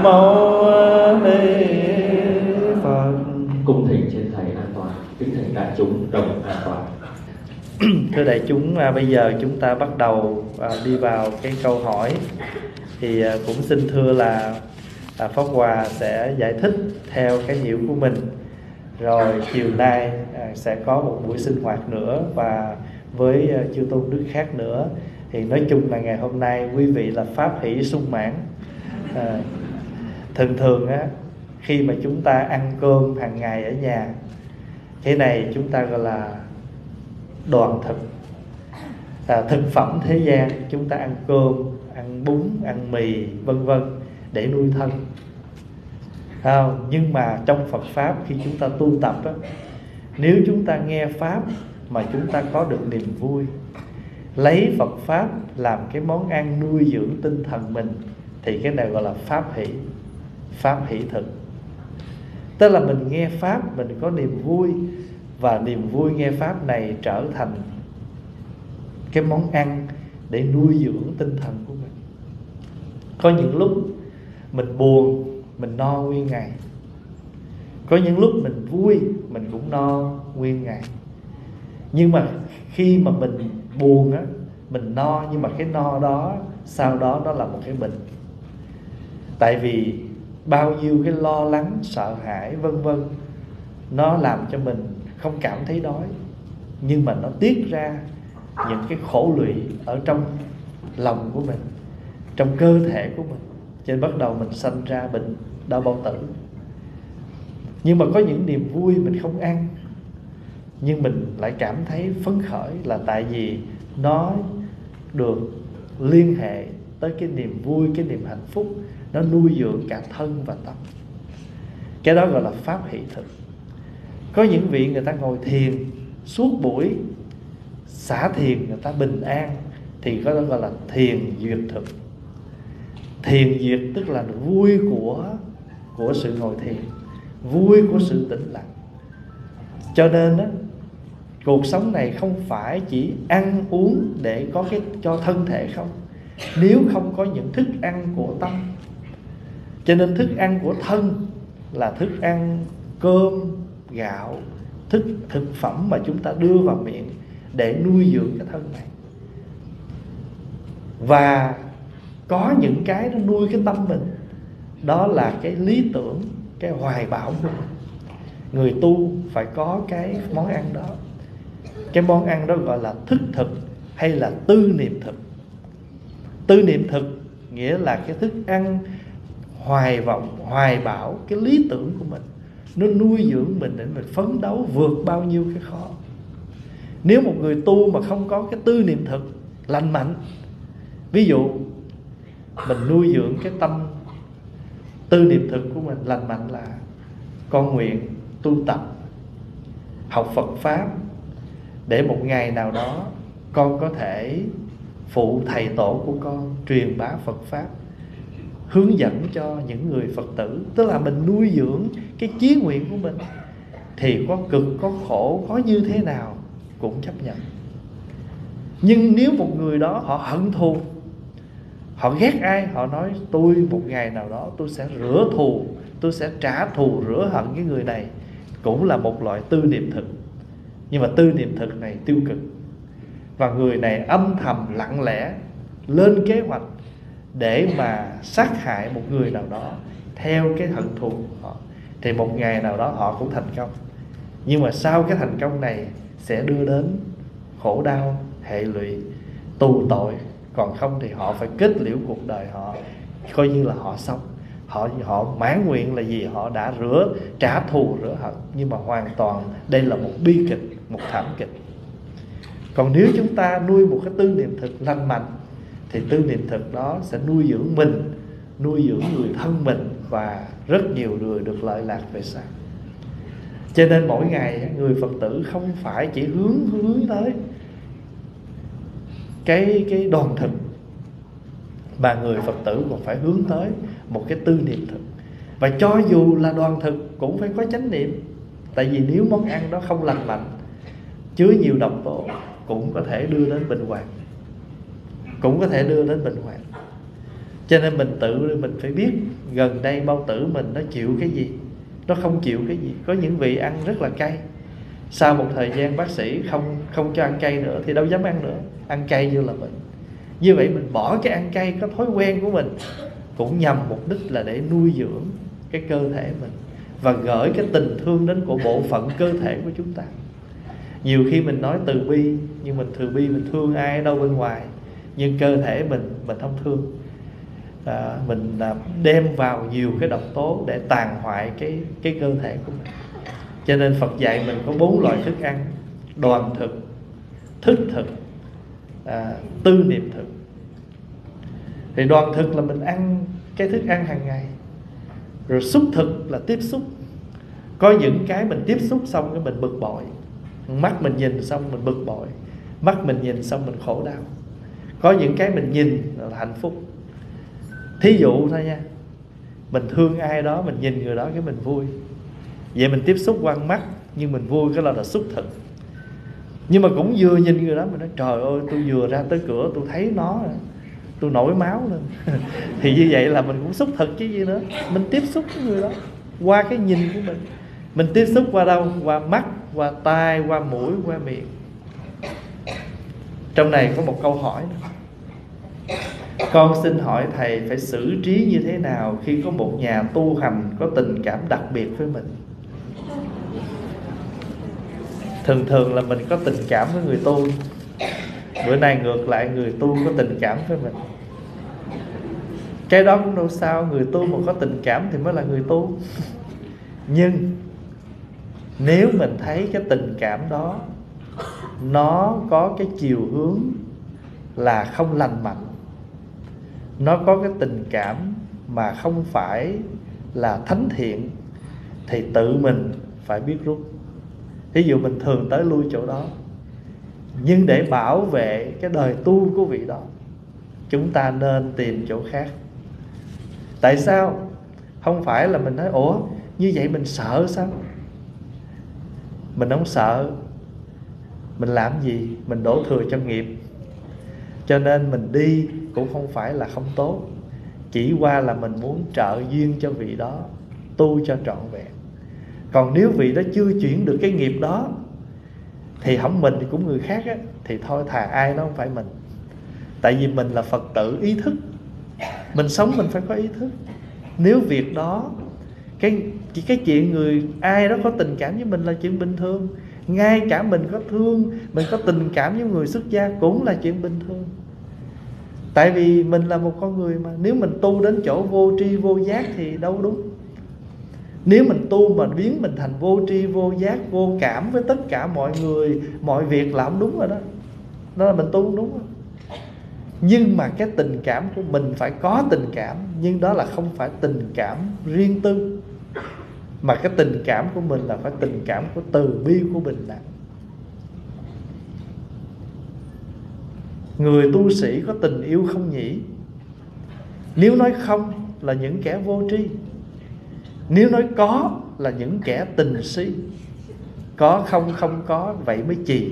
Mô Phật. Cung thỉnh trên thầy an toàn, kính thỉnh đại chúng đồng an toàn. Thưa đại chúng, bây giờ chúng ta bắt đầu đi vào cái câu hỏi. Thì cũng xin thưa là Pháp Hòa sẽ giải thích theo cái hiểu của mình. Rồi chiều nay sẽ có một buổi sinh hoạt nữa và với chư tôn đức khác nữa. Thì nói chung là ngày hôm nay quý vị là pháp hỷ sung mãn. Thường á, khi mà chúng ta ăn cơm hàng ngày ở nhà, cái này chúng ta gọi là đoàn thực, thực phẩm thế gian. Chúng ta ăn cơm, ăn bún, ăn mì vân vân để nuôi thân. Nhưng mà trong Phật Pháp, khi chúng ta tu tập á, nếu chúng ta nghe Pháp mà chúng ta có được niềm vui, lấy Phật Pháp làm cái món ăn nuôi dưỡng tinh thần mình, thì cái này gọi là Pháp hỷ, Pháp hỷ thực. Tức là mình nghe Pháp, mình có niềm vui, và niềm vui nghe Pháp này trở thành cái món ăn để nuôi dưỡng tinh thần của mình. Có những lúc mình buồn, mình no nguyên ngày. Có những lúc mình vui, mình cũng no nguyên ngày. Nhưng mà khi mà mình buồn á, mình no, nhưng mà cái no đó sau đó nó là một cái bệnh. Tại vì bao nhiêu cái lo lắng, sợ hãi vân vân, nó làm cho mình không cảm thấy đói, nhưng mà nó tiết ra những cái khổ lụy ở trong lòng của mình, trong cơ thể của mình, cho nên bắt đầu mình sanh ra bệnh đau bao tử. Nhưng mà có những niềm vui mình không ăn, nhưng mình lại cảm thấy phấn khởi, là tại vì nó được liên hệ tới cái niềm vui, cái niềm hạnh phúc, nó nuôi dưỡng cả thân và tâm. Cái đó gọi là Pháp hỷ thực. Có những vị người ta ngồi thiền suốt buổi, xả thiền, người ta bình an, thì có đó gọi là thiền duyệt thực. Thiền duyệt tức là vui của sự ngồi thiền, vui của sự tĩnh lặng. Cho nên á, cuộc sống này không phải chỉ ăn uống để có cái cho thân thể không, nếu không có những thức ăn của tâm. Cho nên thức ăn của thân là thức ăn cơm, gạo, thực phẩm mà chúng ta đưa vào miệng để nuôi dưỡng cái thân này. Và có những cái nó nuôi cái tâm mình, đó là cái lý tưởng, cái hoài bão của mình. Người tu phải có cái món ăn đó. Cái món ăn đó gọi là thức thực hay là tư niệm thực. Tư niệm thực nghĩa là cái thức ăn hoài vọng, hoài bão cái lý tưởng của mình, nó nuôi dưỡng mình để mình phấn đấu vượt bao nhiêu cái khó. Nếu một người tu mà không có cái tư niệm thực lành mạnh, ví dụ mình nuôi dưỡng cái tâm tư niệm thực của mình lành mạnh là con nguyện tu tập, học Phật Pháp, để một ngày nào đó con có thể phụ thầy tổ của con truyền bá Phật Pháp, hướng dẫn cho những người Phật tử. Tức là mình nuôi dưỡng cái chí nguyện của mình, thì có cực, có khổ, có như thế nào cũng chấp nhận. Nhưng nếu một người đó họ hận thù, họ ghét ai, họ nói tôi một ngày nào đó tôi sẽ rửa thù, tôi sẽ trả thù rửa hận cái người này, cũng là một loại tư niệm thực. Nhưng mà tư niệm thực này tiêu cực, và người này âm thầm lặng lẽ lên kế hoạch để mà sát hại một người nào đó theo cái hận thù của họ. Thì một ngày nào đó họ cũng thành công, nhưng mà sau cái thành công này sẽ đưa đến khổ đau, hệ lụy, tù tội. Còn không thì họ phải kết liễu cuộc đời họ, coi như là họ sống. Họ mãn nguyện là gì? Họ đã trả thù rửa hận. Nhưng mà hoàn toàn đây là một bi kịch, một thảm kịch. Còn nếu chúng ta nuôi một cái tư niệm thực lành mạnh, thì tư niệm thực đó sẽ nuôi dưỡng mình, nuôi dưỡng người thân mình, và rất nhiều người được lợi lạc về sau. Cho nên mỗi ngày người Phật tử không phải chỉ hướng tới cái đoàn thực, mà người Phật tử còn phải hướng tới một cái tư niệm thực. Và cho dù là đoàn thực cũng phải có chánh niệm. Tại vì nếu món ăn đó không lành mạnh, chứa nhiều độc tố, cũng có thể đưa đến bệnh hoạn, cũng có thể đưa đến bệnh hoạn. Cho nên mình phải biết gần đây bao tử mình nó chịu cái gì, nó không chịu cái gì. Có những vị ăn rất là cay, sau một thời gian bác sĩ không cho ăn cay nữa thì đâu dám ăn nữa, ăn cay như là bệnh. Như vậy mình bỏ cái ăn cay, cái thói quen của mình, cũng nhằm mục đích là để nuôi dưỡng cái cơ thể mình và gửi cái tình thương đến của bộ phận cơ thể của chúng ta. Nhiều khi mình nói từ bi, nhưng mình từ bi mình thương ai đâu bên ngoài, nhưng cơ thể mình không thương. Mình đem vào nhiều cái độc tố để tàn hoại cái cơ thể của mình. Cho nên Phật dạy mình có 4 loại thức ăn: đoàn thực, thức thực, tư niệm thực. Thì đoàn thực là mình ăn cái thức ăn hàng ngày. Rồi xúc thực là tiếp xúc. Có những cái mình tiếp xúc xong cái mình bực bội, mắt mình nhìn xong mình bực bội, mắt mình nhìn xong mình khổ đau. Có những cái mình nhìn là hạnh phúc. Thí dụ thôi nha, mình thương ai đó, mình nhìn người đó cái mình vui. Vậy mình tiếp xúc qua mắt, nhưng mình vui, cái là xúc thực. Nhưng mà cũng vừa nhìn người đó mình nói trời ơi, tôi vừa ra tới cửa tôi thấy nó, tôi nổi máu lên. Thì như vậy là mình cũng xúc thực chứ gì nữa. Mình tiếp xúc với người đó qua cái nhìn của mình. Mình tiếp xúc qua đâu? Qua mắt, qua tai, qua mũi, qua miệng. Trong này có một câu hỏi nữa. Con xin hỏi thầy phải xử trí như thế nào khi có một nhà tu hành có tình cảm đặc biệt với mình? Thường là mình có tình cảm với người tu, bữa nay ngược lại người tu có tình cảm với mình. Cái đó cũng đâu sao, người tu mà có tình cảm thì mới là người tu. Nhưng nếu mình thấy cái tình cảm đó nó có cái chiều hướng là không lành mạnh, nó có cái tình cảm mà không phải là thánh thiện, thì tự mình phải biết rút. Ví dụ mình thường tới lui chỗ đó, nhưng để bảo vệ cái đời tu của vị đó, chúng ta nên tìm chỗ khác. Tại sao? Không phải là mình nói ủa như vậy mình sợ sao? Mình không sợ. Mình làm gì? Mình đổ thừa cho nghiệp. Cho nên mình đi cũng không phải là không tốt, chỉ qua là mình muốn trợ duyên cho vị đó tu cho trọn vẹn. Còn nếu vị đó chưa chuyển được cái nghiệp đó, thì không mình thì cũng người khác á, thì thôi thà ai nó không phải mình. Tại vì mình là Phật tử ý thức, mình sống mình phải có ý thức. Nếu việc đó cái chuyện người ai đó có tình cảm với mình là chuyện bình thường. Ngay cả mình có thương, mình có tình cảm với người xuất gia cũng là chuyện bình thường. Tại vì mình là một con người mà. Nếu mình tu đến chỗ vô tri vô giác thì đâu đúng. Nếu mình tu mà biến mình thành vô tri vô giác, vô cảm với tất cả mọi người, mọi việc là không đúng rồi đó. Đó là mình tu không đúng rồi. Nhưng mà cái tình cảm của mình phải có tình cảm, nhưng đó là không phải tình cảm riêng tư, mà cái tình cảm của mình là phải tình cảm của từ bi, của bình đẳng. Người tu sĩ có tình yêu không nhỉ? Nếu nói không là những kẻ vô tri, nếu nói có là những kẻ tình si. Có không không có, vậy mới chì.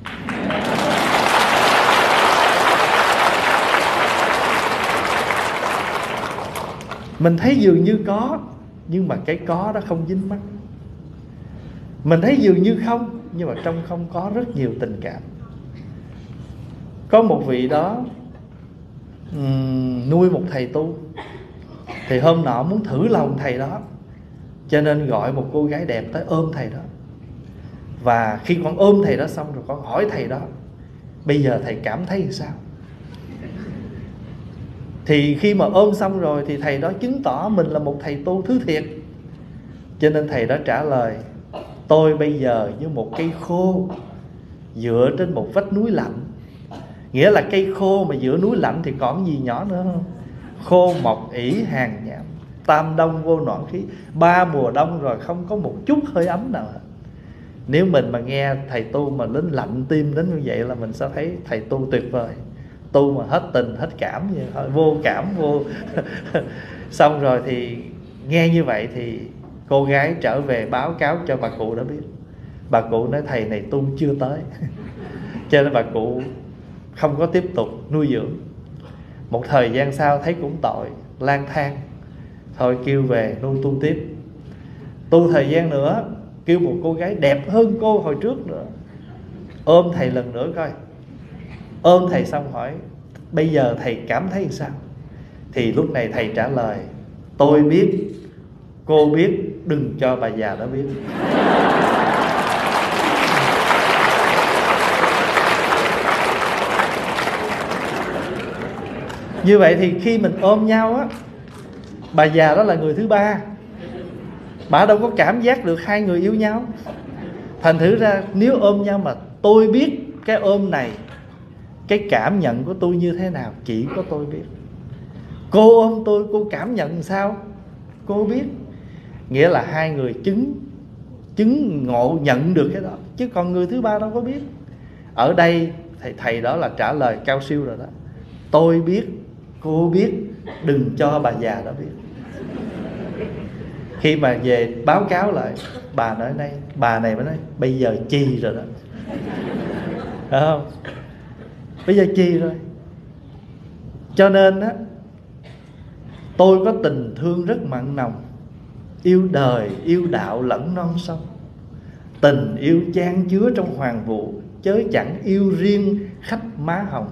Mình thấy dường như có, nhưng mà cái có đó không dính mắt. Mình thấy dường như không, nhưng mà trong không có rất nhiều tình cảm. Có một vị đó nuôi một thầy tu, thì hôm nọ muốn thử lòng thầy đó, cho nên gọi một cô gái đẹp tới ôm thầy đó. Và khi con ôm thầy đó xong rồi, con hỏi thầy đó bây giờ thầy cảm thấy làm sao. Thì khi mà ôm xong rồi thì thầy đó chứng tỏ mình là một thầy tu thứ thiệt. Cho nên thầy đó trả lời: tôi bây giờ như một cây khô dựa trên một vách núi lạnh. Nghĩa là cây khô mà giữa núi lạnh thì còn gì nhỏ nữa không? Khô mọc ỷ hàng nhảm, tam đông vô noãn khí. 3 mùa đông rồi không có một chút hơi ấm nào hết. Nếu mình mà nghe thầy tu mà đến lạnh tim đến như vậy là mình sẽ thấy thầy tu tuyệt vời. Tu mà hết tình hết cảm vậy thôi, vô cảm vô. Xong rồi thì nghe như vậy thì cô gái trở về báo cáo cho bà cụ đó biết. Bà cụ nói thầy này tu chưa tới. Cho nên bà cụ không có tiếp tục nuôi dưỡng. Một thời gian sau thấy cũng tội, lang thang, thôi kêu về nuôi tu tiếp. Tu thời gian nữa, kêu một cô gái đẹp hơn cô hồi trước nữa, ôm thầy lần nữa coi. Ôm thầy xong hỏi bây giờ thầy cảm thấy sao? Thì lúc này thầy trả lời: tôi biết, cô biết, đừng cho bà già đó biết. Như vậy thì khi mình ôm nhau á, bà già đó là người thứ ba, bà đâu có cảm giác được hai người yêu nhau. Thành thử ra nếu ôm nhau mà tôi biết cái ôm này, cái cảm nhận của tôi như thế nào, chỉ có tôi biết. Cô ôm tôi, cô cảm nhận sao, cô biết. Nghĩa là hai người chứng ngộ nhận được cái đó, chứ còn người thứ ba đâu có biết. Ở đây thầy đó là trả lời cao siêu rồi đó. Tôi biết, cô biết, đừng cho bà già đó biết. Khi mà về báo cáo lại, bà này mới nói bây giờ chi rồi đó. Phải không? Bây giờ chi rồi. Cho nên á, tôi có tình thương rất mặn nồng, yêu đời, yêu đạo lẫn non sông. Tình yêu chan chứa trong hoàng vũ, chớ chẳng yêu riêng khách má hồng.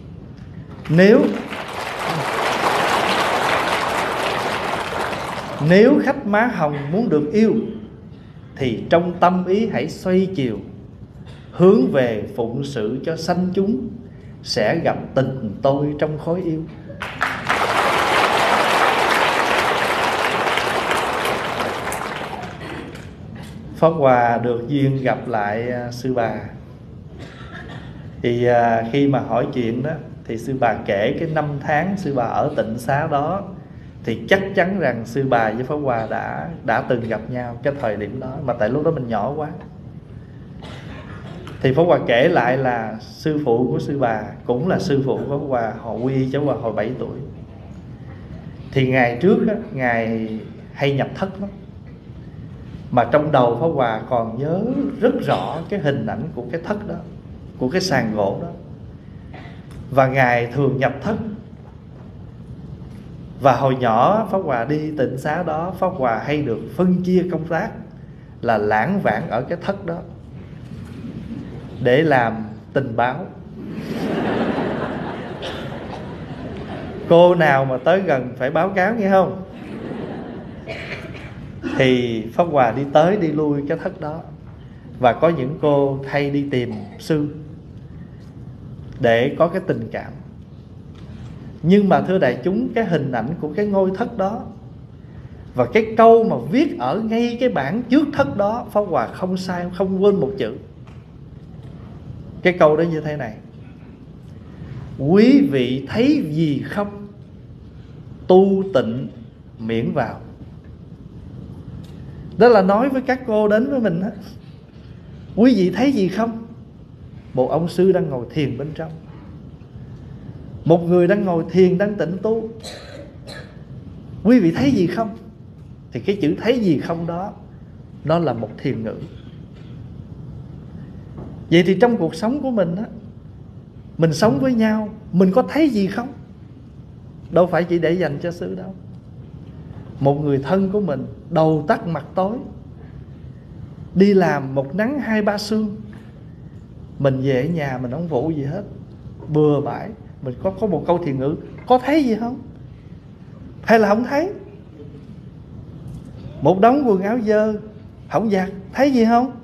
Nếu khách má hồng muốn được yêu, thì trong tâm ý hãy xoay chiều, hướng về phụng sự cho sanh chúng, sẽ gặp tình tôi trong khối yêu. Pháp Hòa được duyên gặp lại sư bà. Thì khi mà hỏi chuyện đó, thì sư bà kể cái năm tháng sư bà ở tịnh xá đó, thì chắc chắn rằng sư bà với Pháp Hòa đã từng gặp nhau cái thời điểm đó, mà tại lúc đó mình nhỏ quá. Thì Pháp Hòa kể lại là sư phụ của sư bà cũng là sư phụ của Pháp Hòa, họ quy cháu Hòa hồi 7 tuổi. Thì ngày trước á, ngài hay nhập thất lắm, mà trong đầu Pháp Hòa còn nhớ rất rõ cái hình ảnh của cái thất đó, của cái sàn gỗ đó. Và ngài thường nhập thất. Và hồi nhỏ Pháp Hòa đi tịnh xá đó, Pháp Hòa hay được phân chia công tác là lãng vãng ở cái thất đó để làm tình báo. Cô nào mà tới gần phải báo cáo nghe không? Thì Pháp Hòa đi tới đi lui cái thất đó. Và có những cô hay đi tìm sư để có cái tình cảm. Nhưng mà thưa đại chúng, cái hình ảnh của cái ngôi thất đó và cái câu mà viết ở ngay cái bảng trước thất đó, Pháp Hòa không sai, không quên một chữ. Cái câu đó như thế này: quý vị thấy gì không, tu tịnh miễn vào. Đó là nói với các cô đến với mình đó. Quý vị thấy gì không? Một ông sư đang ngồi thiền bên trong, một người đang ngồi thiền, đang tịnh tu. Quý vị thấy gì không? Thì cái chữ thấy gì không đó, nó là một thiền ngữ. Vậy thì trong cuộc sống của mình á, mình sống với nhau, mình có thấy gì không? Đâu phải chỉ để dành cho sư đâu. Một người thân của mình đầu tắt mặt tối, đi làm một nắng 2-3 sương, mình về ở nhà mình không vụ gì hết, bừa bãi. Mình có một câu thiền ngữ: có thấy gì không? Hay là không thấy? Một đống quần áo dơ không giặt, thấy gì không?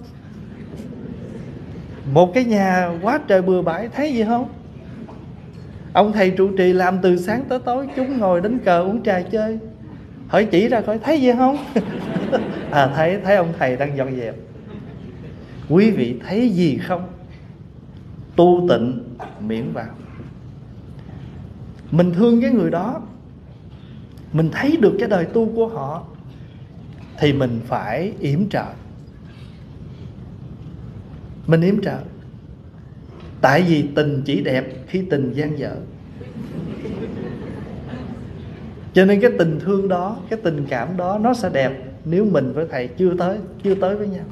Một cái nhà quá trời bừa bãi, thấy gì không? Ông thầy trụ trì làm từ sáng tới tối, chúng ngồi đánh cờ uống trà chơi, hỏi chỉ ra coi thấy gì không? Thấy ông thầy đang dọn dẹp. Quý vị thấy gì không? Tu tịnh miễn vào. Mình thương cái người đó, mình thấy được cái đời tu của họ, thì mình phải yểm trợ. Mình yểm trợ. Tại vì tình chỉ đẹp khi tình dang dở. Cho nên cái tình thương đó, cái tình cảm đó, nó sẽ đẹp nếu mình với thầy chưa tới với nhau.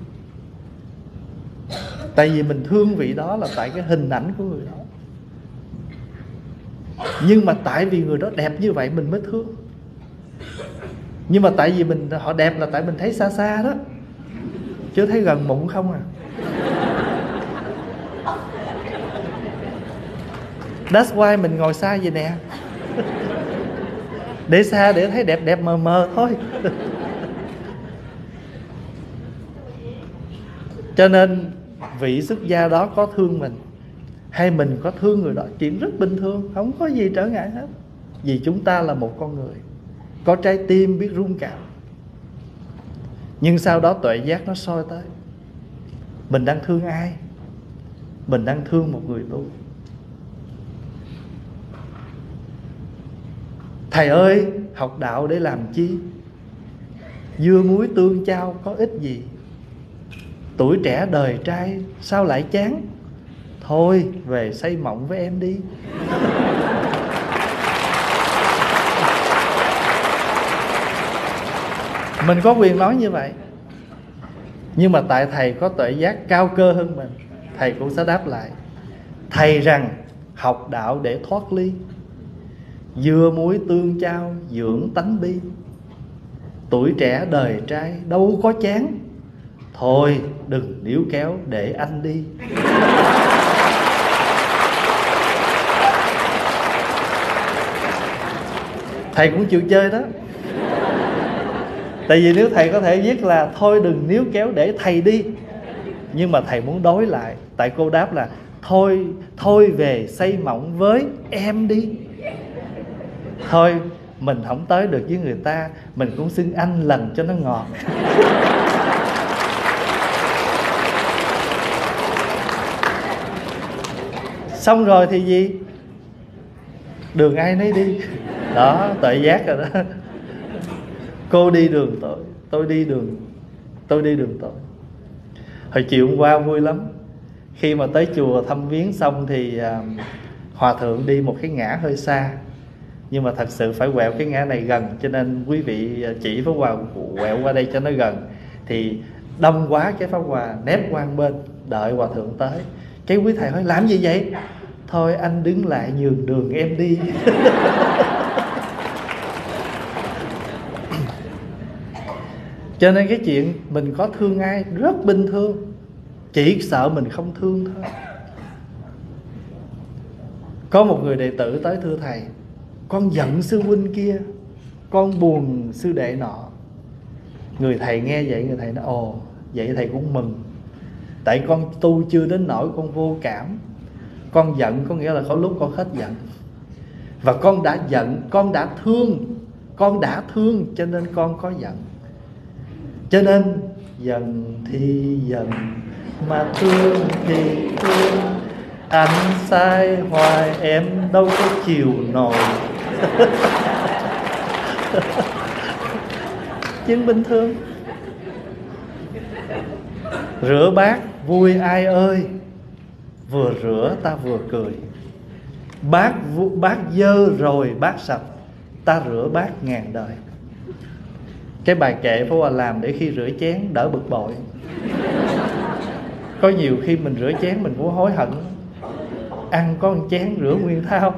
Tại vì mình thương vị đó là tại cái hình ảnh của người đó. Nhưng mà tại vì người đó đẹp như vậy mình mới thương. Nhưng mà tại vì họ đẹp là tại mình thấy xa xa đó, chứ thấy gần bụng không à. That's why mình ngồi xa vậy nè. Để xa để thấy đẹp đẹp mờ mờ thôi. Cho nên vị xuất gia đó có thương mình hay mình có thương người đó, chuyện rất bình thường, không có gì trở ngại hết. Vì chúng ta là một con người có trái tim biết rung cảm. Nhưng sau đó tuệ giác nó soi tới, mình đang thương ai? Mình đang thương một người tu. Thầy ơi, học đạo để làm chi? Dưa muối tương chao có ích gì? Tuổi trẻ đời trai sao lại chán? Thôi về xây mộng với em đi. Mình có quyền nói như vậy. Nhưng mà tại thầy có tuệ giác cao cơ hơn mình, thầy cũng sẽ đáp lại. Thầy rằng học đạo để thoát ly, dưa muối tương chao dưỡng tánh bi. Tuổi trẻ đời trai đâu có chán, thôi đừng níu kéo để anh đi. Thầy cũng chịu chơi đó. Tại vì nếu thầy có thể viết là thôi đừng níu kéo để thầy đi, nhưng mà thầy muốn đối lại. Tại cô đáp là thôi về xây mộng với em đi. Thôi mình không tới được với người ta, mình cũng xưng anh lần cho nó ngọt. Xong rồi thì gì? Đường ai nấy đi. Đó, tuệ giác rồi đó. Cô đi đường tội, tôi đi đường tội. Hồi chiều hôm qua vui lắm. Khi mà tới chùa thăm viếng xong thì hòa thượng đi một cái ngã hơi xa, nhưng mà thật sự phải quẹo cái ngã này gần, cho nên quý vị chỉ Pháp Hòa quẹo qua đây cho nó gần. Thì đông quá cái Pháp Hòa nép qua bên đợi hòa thượng tới. Cái quý thầy hỏi làm gì vậy? Thôi anh đứng lại nhường đường em đi. Cho nên cái chuyện mình có thương ai rất bình thường, chỉ sợ mình không thương thôi. Có một người đệ tử tới thưa thầy, con giận sư huynh kia, con buồn sư đệ nọ. Người thầy nghe vậy, người thầy nói ồ, vậy thầy cũng mừng. Tại con tu chưa đến nỗi con vô cảm. Con giận có nghĩa là có lúc con hết giận. Và con đã giận, con đã thương cho nên con có giận. Cho nên giận thì giận, mà thương thì thương. Anh sai hoài em đâu có chịu nổi. Chuyện bình thường. Rửa bát vui ai ơi, vừa rửa ta vừa cười. Bát dơ rồi bát sạch, ta rửa bát ngàn đời. Cái bài kệ Pháp Hòa làm để khi rửa chén đỡ bực bội. Có nhiều khi mình rửa chén mình cũng hối hận, ăn có một chén rửa nguyên thao.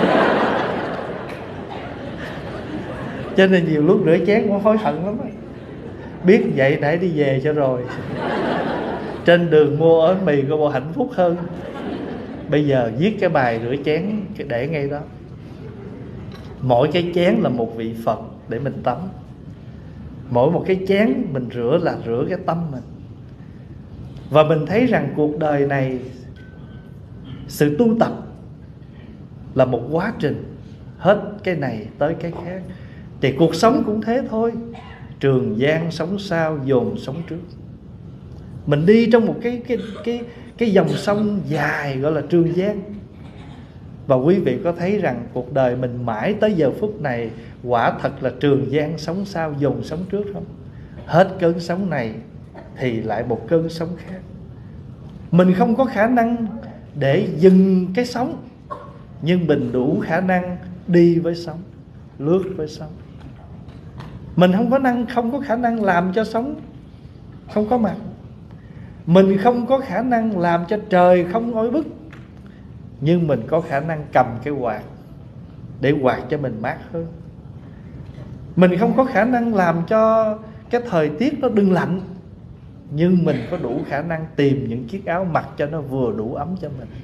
Cho nên nhiều lúc rửa chén cũng hối hận lắm. Biết vậy nãy đi về cho rồi. Trên đường mua ớn mì có bộ hạnh phúc hơn. Bây giờ viết cái bài rửa chén để ngay đó. Mỗi cái chén là một vị Phật để mình tắm. Mỗi một cái chén mình rửa là rửa cái tâm mình. Và mình thấy rằng cuộc đời này, sự tu tập là một quá trình, hết cái này tới cái khác. Thì cuộc sống cũng thế thôi. Trường giang sống sau, dồn sống trước. Mình đi trong một cái dòng sông dài gọi là Trường Giang. Và quý vị có thấy rằng cuộc đời mình mãi tới giờ phút này quả thật là Trường Giang sống sau, dồn sống trước không? Hết cơn sóng này thì lại một cơn sóng khác. Mình không có khả năng để dừng cái sóng, nhưng mình đủ khả năng đi với sóng, lướt với sóng. Mình không có khả năng làm cho sóng không có mặt. Mình không có khả năng làm cho trời không oi bức, nhưng mình có khả năng cầm cái quạt để quạt cho mình mát hơn. Mình không có khả năng làm cho cái thời tiết nó đừng lạnh, nhưng mình có đủ khả năng tìm những chiếc áo mặc cho nó vừa đủ ấm cho mình.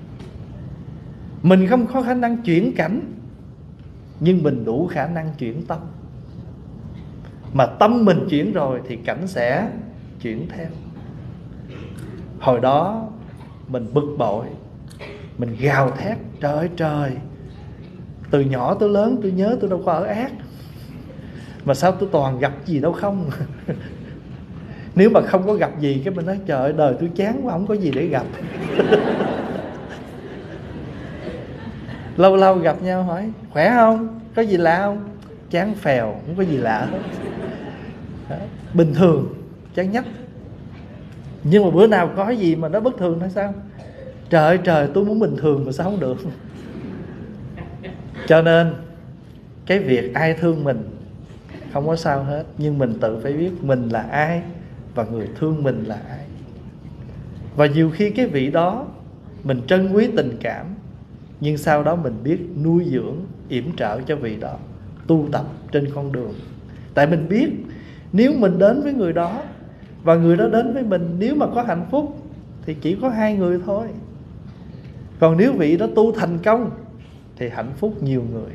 Mình không có khả năng chuyển cảnh, nhưng mình đủ khả năng chuyển tâm. Mà tâm mình chuyển rồi thì cảnh sẽ chuyển theo. Hồi đó mình bực bội, mình gào thét: trời ơi trời, từ nhỏ tới lớn tôi nhớ tôi đâu có ở ác, mà sao tôi toàn gặp gì đâu không. Nếu mà không có gặp gì, cái mình nói trời ơi đời tôi chán quá, không có gì để gặp. Lâu lâu gặp nhau hỏi khỏe không, có gì lạ không? Chán phèo, không có gì lạ hết. Đó, bình thường, chán nhất. Nhưng mà bữa nào có gì mà nó bất thường nói sao? Trời ơi trời, tôi muốn bình thường mà sao không được. Cho nên cái việc ai thương mình không có sao hết, nhưng mình tự phải biết mình là ai và người thương mình là ai. Và nhiều khi cái vị đó mình trân quý tình cảm, nhưng sau đó mình biết nuôi dưỡng, yểm trợ cho vị đó, tu tập trên con đường. Tại mình biết nếu mình đến với người đó và người đó đến với mình, nếu mà có hạnh phúc thì chỉ có hai người thôi. Còn nếu vị đó tu thành công thì hạnh phúc nhiều người.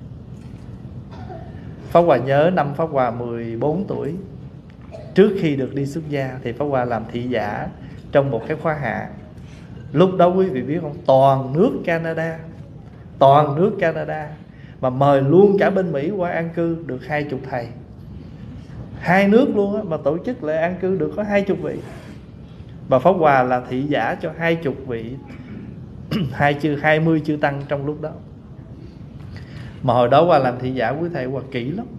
Pháp Hòa nhớ năm Pháp Hòa 14 tuổi, trước khi được đi xuất gia thì Pháp Hòa làm thị giả trong một cái khóa hạ. Lúc đó quý vị biết không, toàn nước Canada, mà mời luôn cả bên Mỹ qua an cư được 20 thầy. Hai nước luôn á, mà tổ chức lại an cư được có 20 vị. Và Pháp Hòa là thị giả cho 20 vị 20 chư tăng trong lúc đó. Mà hồi đó Hòa làm thị giả quý thầy Hòa kỹ lắm,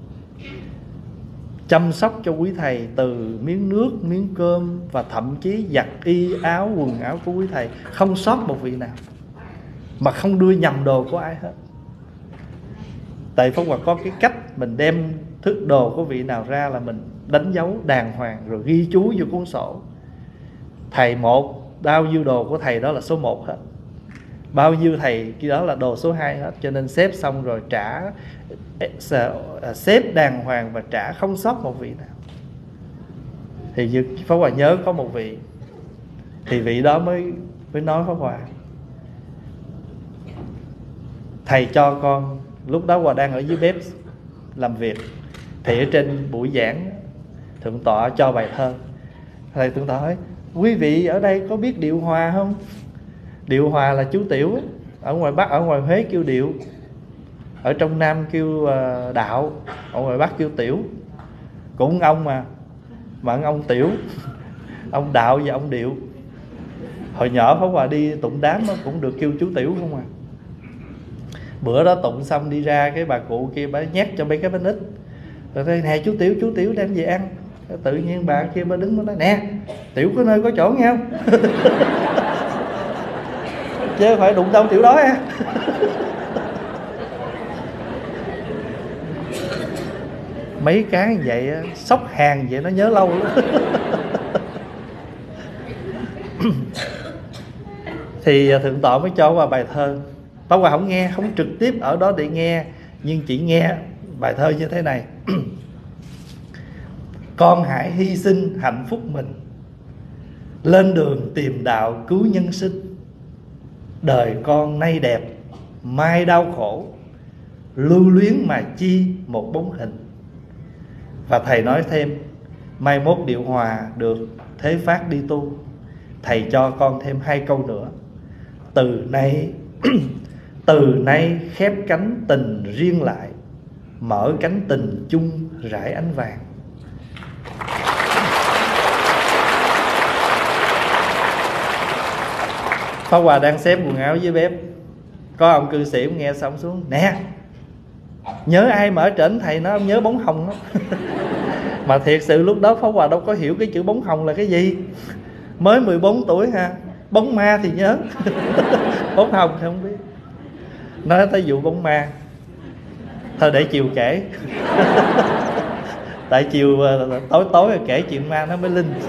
chăm sóc cho quý thầy từ miếng nước, miếng cơm, và thậm chí giặt y áo, quần áo của quý thầy, không sót một vị nào, mà không đưa nhầm đồ của ai hết. Tại Pháp Hòa có cái cách mình đem thức đồ của vị nào ra là mình đánh dấu đàng hoàng, rồi ghi chú vô cuốn sổ. Thầy một, bao nhiêu đồ của thầy đó là số 1 hết, bao nhiêu thầy kia đó là đồ số 2 hết. Cho nên xếp xong rồi trả, xếp đàng hoàng và trả không sót một vị nào. Thì như Pháp Hòa nhớ có một vị, thì vị đó mới nói Pháp Hòa: thầy cho con, lúc đó Hòa đang ở dưới bếp làm việc, thì ở trên buổi giảng thượng tọa cho bài thơ. Thầy thượng tọa hỏi: quý vị ở đây có biết điệu hòa không? Điệu hòa là chú tiểu, ở ngoài Bắc, ở ngoài Huế kêu điệu, ở trong Nam kêu đạo, ở ngoài Bắc kêu tiểu. Cũng ông mà ông tiểu, ông đạo và ông điệu. Hồi nhỏ Pháp Hòa đi tụng đám cũng được kêu chú tiểu không à. Bữa đó tụng xong đi ra, cái bà cụ kia bà nhét cho mấy cái bánh ít, rồi nói: nè chú tiểu đem về ăn. Tự nhiên bà kia bà đứng đó nói: nè tiểu có nơi có chỗ nghe không? Chứ không phải đụng tông tiểu đói á. Mấy cái như vậy sốc hàng vậy nó nhớ lâu lắm. Thì thượng tọa mới cho qua bài thơ. Pháp Hòa không nghe, không trực tiếp ở đó để nghe, nhưng chỉ nghe bài thơ như thế này: con hãy hy sinh hạnh phúc mình, lên đường tìm đạo cứu nhân sinh. Đời con nay đẹp, mai đau khổ, lưu luyến mà chi một bóng hình. Và thầy nói thêm: mai mốt điệu hòa được thế phát đi tu, thầy cho con thêm 2 câu nữa: từ nay khép cánh tình riêng lại, mở cánh tình chung rải ánh vàng. Pháp Hòa đang xếp quần áo dưới bếp, có ông cư sĩ nghe xong xuống: nè nhớ ai mà ở trển thầy nó, ông nhớ bóng hồng đó. Mà thiệt sự lúc đó Pháp Hòa đâu có hiểu cái chữ bóng hồng là cái gì, mới 14 tuổi ha. Bóng ma thì nhớ, bóng hồng thì không biết. Nói tới vụ bóng ma thôi để chiều kể. Tại chiều tối rồi kể chuyện ma nó mới linh.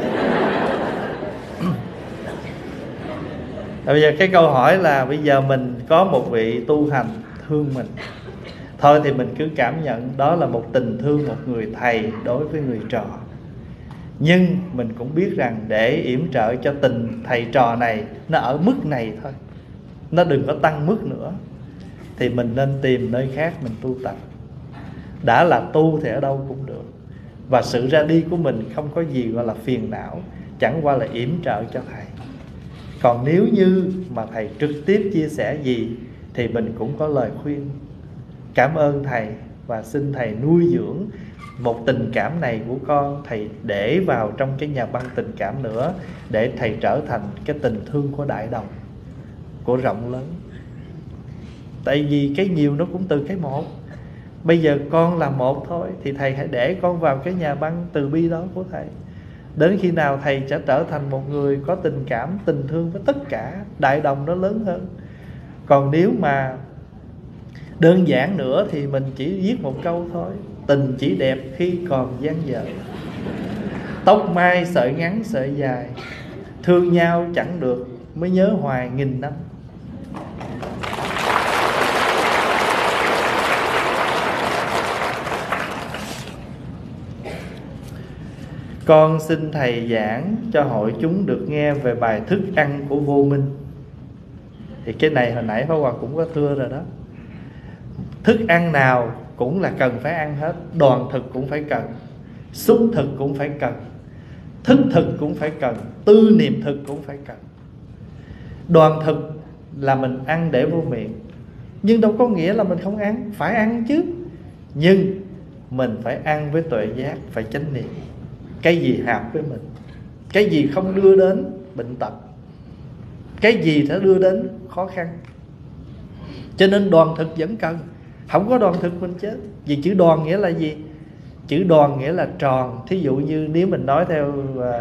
Bây giờ cái câu hỏi là bây giờ mình có một vị tu hành thương mình. Thôi thì mình cứ cảm nhận đó là một tình thương một người thầy đối với người trò. Nhưng mình cũng biết rằng để yểm trợ cho tình thầy trò này nó ở mức này thôi, nó đừng có tăng mức nữa, thì mình nên tìm nơi khác mình tu tập. Đã là tu thì ở đâu cũng được. Và sự ra đi của mình không có gì gọi là phiền não, chẳng qua là yểm trợ cho thầy. Còn nếu như mà thầy trực tiếp chia sẻ gì thì mình cũng có lời khuyên. Cảm ơn thầy và xin thầy nuôi dưỡng một tình cảm này của con, thầy để vào trong cái nhà băng tình cảm nữa, để thầy trở thành cái tình thương của đại đồng, của rộng lớn. Tại vì cái nhiều nó cũng từ cái một. Bây giờ con là một thôi, thì thầy hãy để con vào cái nhà băng từ bi đó của thầy. Đến khi nào thầy sẽ trở thành một người có tình cảm, tình thương với tất cả, đại đồng nó lớn hơn. Còn nếu mà đơn giản nữa thì mình chỉ viết một câu thôi: tình chỉ đẹp khi còn dang dở, tóc mai sợi ngắn sợi dài, thương nhau chẳng được mới nhớ hoài nghìn năm. Con xin thầy giảng cho hội chúng được nghe về bài thức ăn của vô minh. Thì cái này hồi nãy Pháp Hòa cũng có thưa rồi đó. Thức ăn nào cũng là cần phải ăn hết. Đoàn thực cũng phải cần, xúc thực cũng phải cần, thức thực cũng phải cần, tư niệm thực cũng phải cần. Đoàn thực là mình ăn để vô miệng, nhưng đâu có nghĩa là mình không ăn. Phải ăn chứ, nhưng mình phải ăn với tuệ giác, phải chánh niệm. Cái gì hợp với mình, cái gì không đưa đến bệnh tật, cái gì sẽ đưa đến khó khăn. Cho nên đoàn thực vẫn cần. Không có đoàn thực mình chết. Vì chữ đoàn nghĩa là gì? Chữ đoàn nghĩa là tròn. Thí dụ như nếu mình nói theo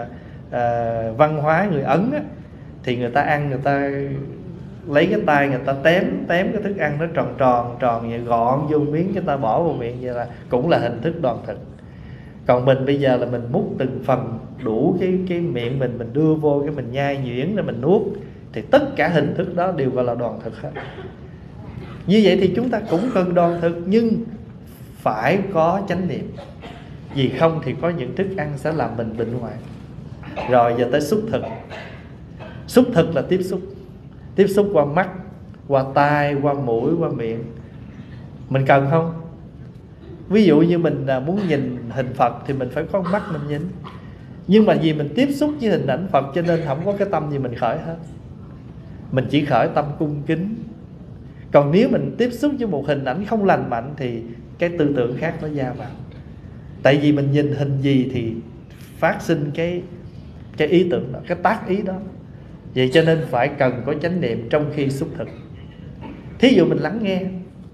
văn hóa người Ấn á, thì người ta ăn, người ta lấy cái tay người ta tém cái thức ăn nó tròn tròn vậy, gọn vô miếng, cái ta bỏ vào miệng, vậy là cũng là hình thức đoàn thực. Còn mình bây giờ là mình múc từng phần đủ cái miệng mình đưa vô, cái mình nhai nhuyễn rồi mình nuốt, thì tất cả hình thức đó đều gọi là đoàn thực hết. Như vậy thì chúng ta cũng cần đoàn thực, nhưng phải có chánh niệm. Vì không thì có những thức ăn sẽ làm mình bệnh hoạn. Rồi giờ tới xúc thực. Xúc thực là tiếp xúc. Tiếp xúc qua mắt, qua tai, qua mũi, qua miệng. Mình cần không? Ví dụ như mình muốn nhìn hình Phật thì mình phải có mắt mình nhìn. Nhưng mà vì mình tiếp xúc với hình ảnh Phật cho nên không có cái tâm gì mình khởi hết. Mình chỉ khởi tâm cung kính. Còn nếu mình tiếp xúc với một hình ảnh không lành mạnh thì cái tư tưởng khác nó gia vào. Tại vì mình nhìn hình gì thì phát sinh cái ý tưởng đó, cái tác ý đó. Vậy cho nên phải cần có chánh niệm trong khi xúc thực. Thí dụ mình lắng nghe,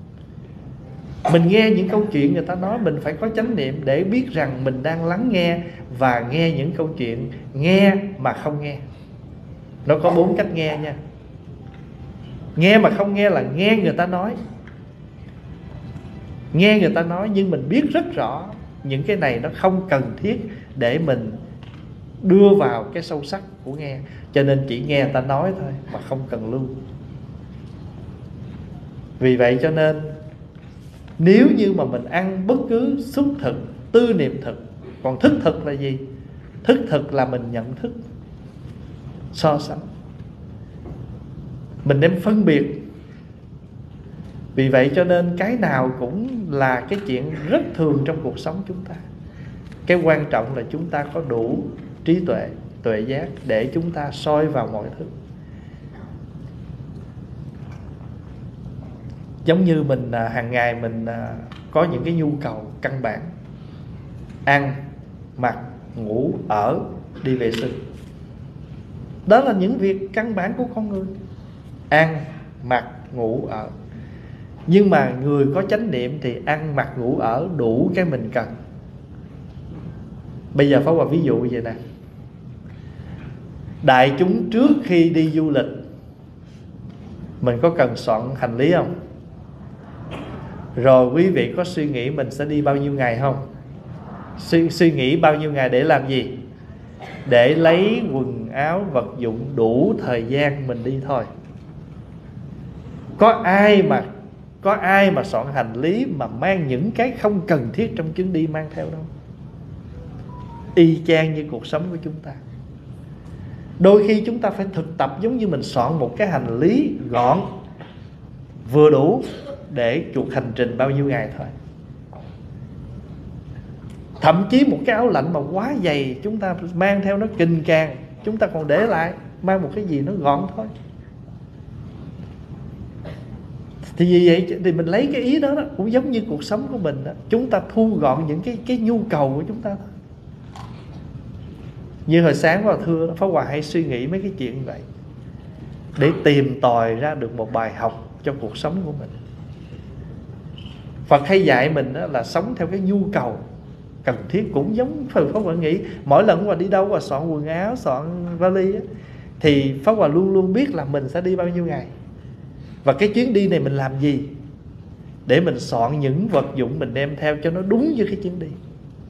mình nghe những câu chuyện người ta nói, mình phải có chánh niệm để biết rằng mình đang lắng nghe và nghe những câu chuyện. Nghe mà không nghe, nó có 4 cách nghe nha. Nghe mà không nghe là nghe người ta nói. Nghe người ta nói nhưng mình biết rất rõ những cái này nó không cần thiết để mình đưa vào cái sâu sắc của nghe. Cho nên chỉ nghe người ta nói thôi mà không cần lưu. Vì vậy cho nên nếu như mà mình ăn bất cứ xúc thực, tư niệm thực. Còn thức thực là gì? Thức thực là mình nhận thức, so sánh, mình đem phân biệt. Vì vậy cho nên cái nào cũng là cái chuyện rất thường trong cuộc sống chúng ta. Cái quan trọng là chúng ta có đủ trí tuệ, tuệ giác để chúng ta soi vào mọi thứ. Giống như mình hàng ngày mình có những cái nhu cầu căn bản: ăn, mặc, ngủ, ở, đi vệ sinh. Đó là những việc căn bản của con người. Ăn, mặc, ngủ, ở. Nhưng mà người có chánh niệm thì ăn, mặc, ngủ, ở đủ cái mình cần. Bây giờ Pháp Hòa ví dụ vậy nè. Đại chúng trước khi đi du lịch, mình có cần soạn hành lý không? Rồi quý vị có suy nghĩ mình sẽ đi bao nhiêu ngày không? Suy nghĩ bao nhiêu ngày để làm gì? Để lấy quần áo, vật dụng đủ thời gian mình đi thôi. Có ai mà có ai mà soạn hành lý mà mang những cái không cần thiết trong chuyến đi mang theo đâu. Y chang như cuộc sống của chúng ta. Đôi khi chúng ta phải thực tập giống như mình soạn một cái hành lý gọn, vừa đủ để cuộc hành trình bao nhiêu ngày thôi. Thậm chí một cái áo lạnh mà quá dày, chúng ta mang theo nó kình càng, chúng ta còn để lại, mang một cái gì nó gọn thôi. Thì vì vậy thì mình lấy cái ý đó, cũng giống như cuộc sống của mình đó. Chúng ta thu gọn những cái nhu cầu của chúng ta thôi. Như hồi sáng vào thưa Pháp Hòa hay suy nghĩ mấy cái chuyện như vậy, để tìm tòi ra được một bài học cho cuộc sống của mình. Phật hay dạy mình đó là sống theo cái nhu cầu cần thiết. Cũng giống Pháp Hòa nghĩ mỗi lần Pháp Hòa đi đâu và soạn quần áo, soạn vali á, thì Pháp Hòa luôn luôn biết là mình sẽ đi bao nhiêu ngày, và cái chuyến đi này mình làm gì, để mình soạn những vật dụng mình đem theo cho nó đúng với cái chuyến đi.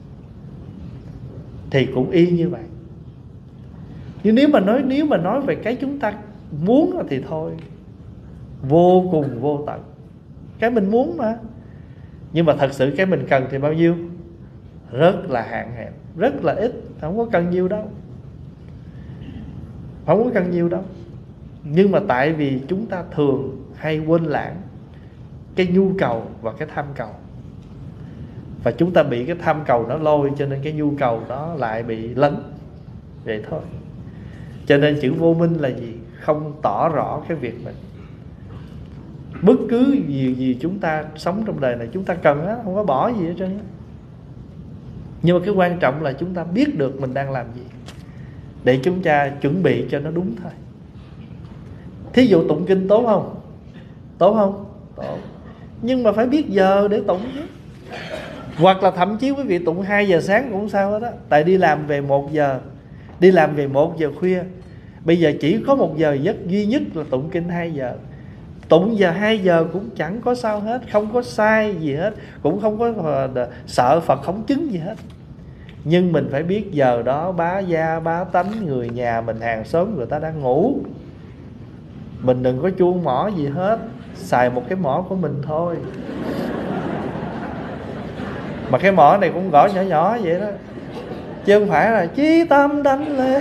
Thì cũng y như vậy. Nhưng nếu mà nói về cái chúng ta muốn thì thôi, vô cùng vô tận. Cái mình muốn mà. Nhưng mà thật sự cái mình cần thì bao nhiêu? Rất là hạn hẹp, rất là ít, không có cần nhiều đâu. Không có cần nhiều đâu. Nhưng mà tại vì chúng ta thường hay quên lãng cái nhu cầu và cái tham cầu, và chúng ta bị cái tham cầu nó lôi, cho nên cái nhu cầu đó lại bị lấn. Vậy thôi. Cho nên chữ vô minh là gì? Không tỏ rõ cái việc mình. Bất cứ gì chúng ta sống trong đời này chúng ta cần á, không có bỏ gì hết trơn á. Nhưng mà cái quan trọng là chúng ta biết được mình đang làm gì, để chúng ta chuẩn bị cho nó đúng thôi. Thí dụ tụng kinh tốt không? Tốt không? Tốt. Nhưng mà phải biết giờ để tụng chứ. Hoặc là thậm chí quý vị tụng 2 giờ sáng cũng sao hết á. Tại đi làm về 1 giờ, đi làm về 1 giờ khuya. Bây giờ chỉ có 1 giờ giấc duy nhất là tụng kinh 2 giờ. Tụng giờ 2 giờ cũng chẳng có sao hết, không có sai gì hết, cũng không có sợ Phật khống chứng gì hết. Nhưng mình phải biết giờ đó bá gia bá tánh, người nhà mình, hàng xóm người ta đang ngủ. Mình đừng có chuông mỏ gì hết, xài một cái mỏ của mình thôi. Mà cái mỏ này cũng gõ nhỏ nhỏ vậy đó, chứ không phải là chí tâm đánh lễ.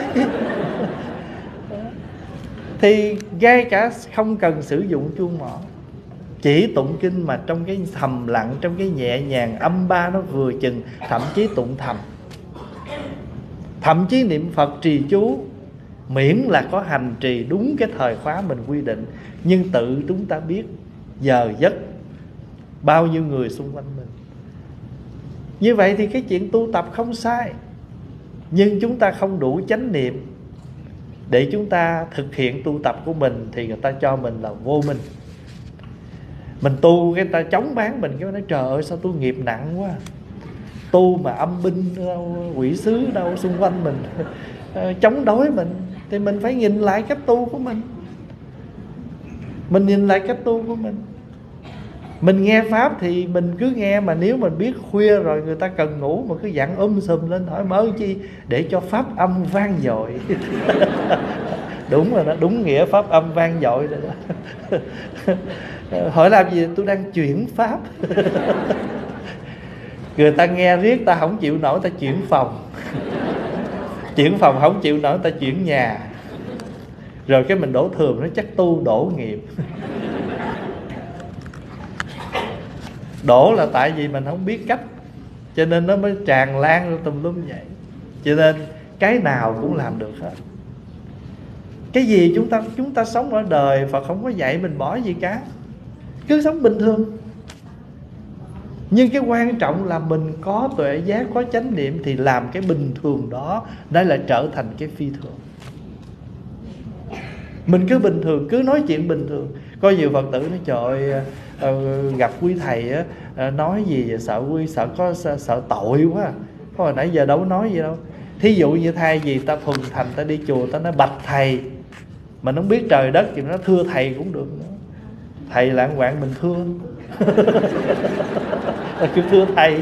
Thì ngay cả không cần sử dụng chuông mỏ, chỉ tụng kinh mà trong cái thầm lặng, trong cái nhẹ nhàng, âm ba nó vừa chừng, thậm chí tụng thầm, thậm chí niệm Phật trì chú, miễn là có hành trì đúng cái thời khóa mình quy định. Nhưng tự chúng ta biết giờ giấc, bao nhiêu người xung quanh mình. Như vậy thì cái chuyện tu tập không sai. Nhưng chúng ta không đủ chánh niệm để chúng ta thực hiện tu tập của mình, thì người ta cho mình là vô minh. Mình tu cái ta chống bán mình, cái nói trời ơi sao tôi nghiệp nặng quá, tu mà âm binh đâu, quỷ sứ đâu xung quanh mình chống đối mình. Thì mình phải nhìn lại cách tu của mình. Mình nhìn lại cách tu của mình. Mình nghe Pháp thì mình cứ nghe, mà nếu mình biết khuya rồi người ta cần ngủ mà cứ dặn sùm lên hỏi mới chi, để cho Pháp âm vang dội. Đúng rồi đó, đúng nghĩa Pháp âm vang dội rồi đó. Hỏi làm gì? Tôi đang chuyển Pháp. Người ta nghe riết ta không chịu nổi, ta chuyển phòng. Chuyển phòng không chịu nổi, ta chuyển nhà. Rồi cái mình đổ thừa, nó chắc tu đổ nghiệp. Đổ là tại vì mình không biết cách, cho nên nó mới tràn lan ra tùm lum vậy. Cho nên cái nào cũng làm được hết. Cái gì chúng ta sống ở đời, Phật không có dạy mình bỏ gì cả, cứ sống bình thường. Nhưng cái quan trọng là mình có tuệ giác, có chánh niệm, thì làm cái bình thường đó nó lại trở thành cái phi thường. Mình cứ bình thường, cứ nói chuyện bình thường. Có nhiều Phật tử nói trời ơi, gặp quý thầy á, nói gì sợ sợ tội quá. Hồi nãy giờ đâu có nói gì đâu. Thí dụ như thay vì ta thuần thành, ta đi chùa ta nói bạch thầy, mình không biết trời đất thì nó thưa thầy cũng được nữa. Thầy lạng quạng mình thưa. Cứ thưa thầy.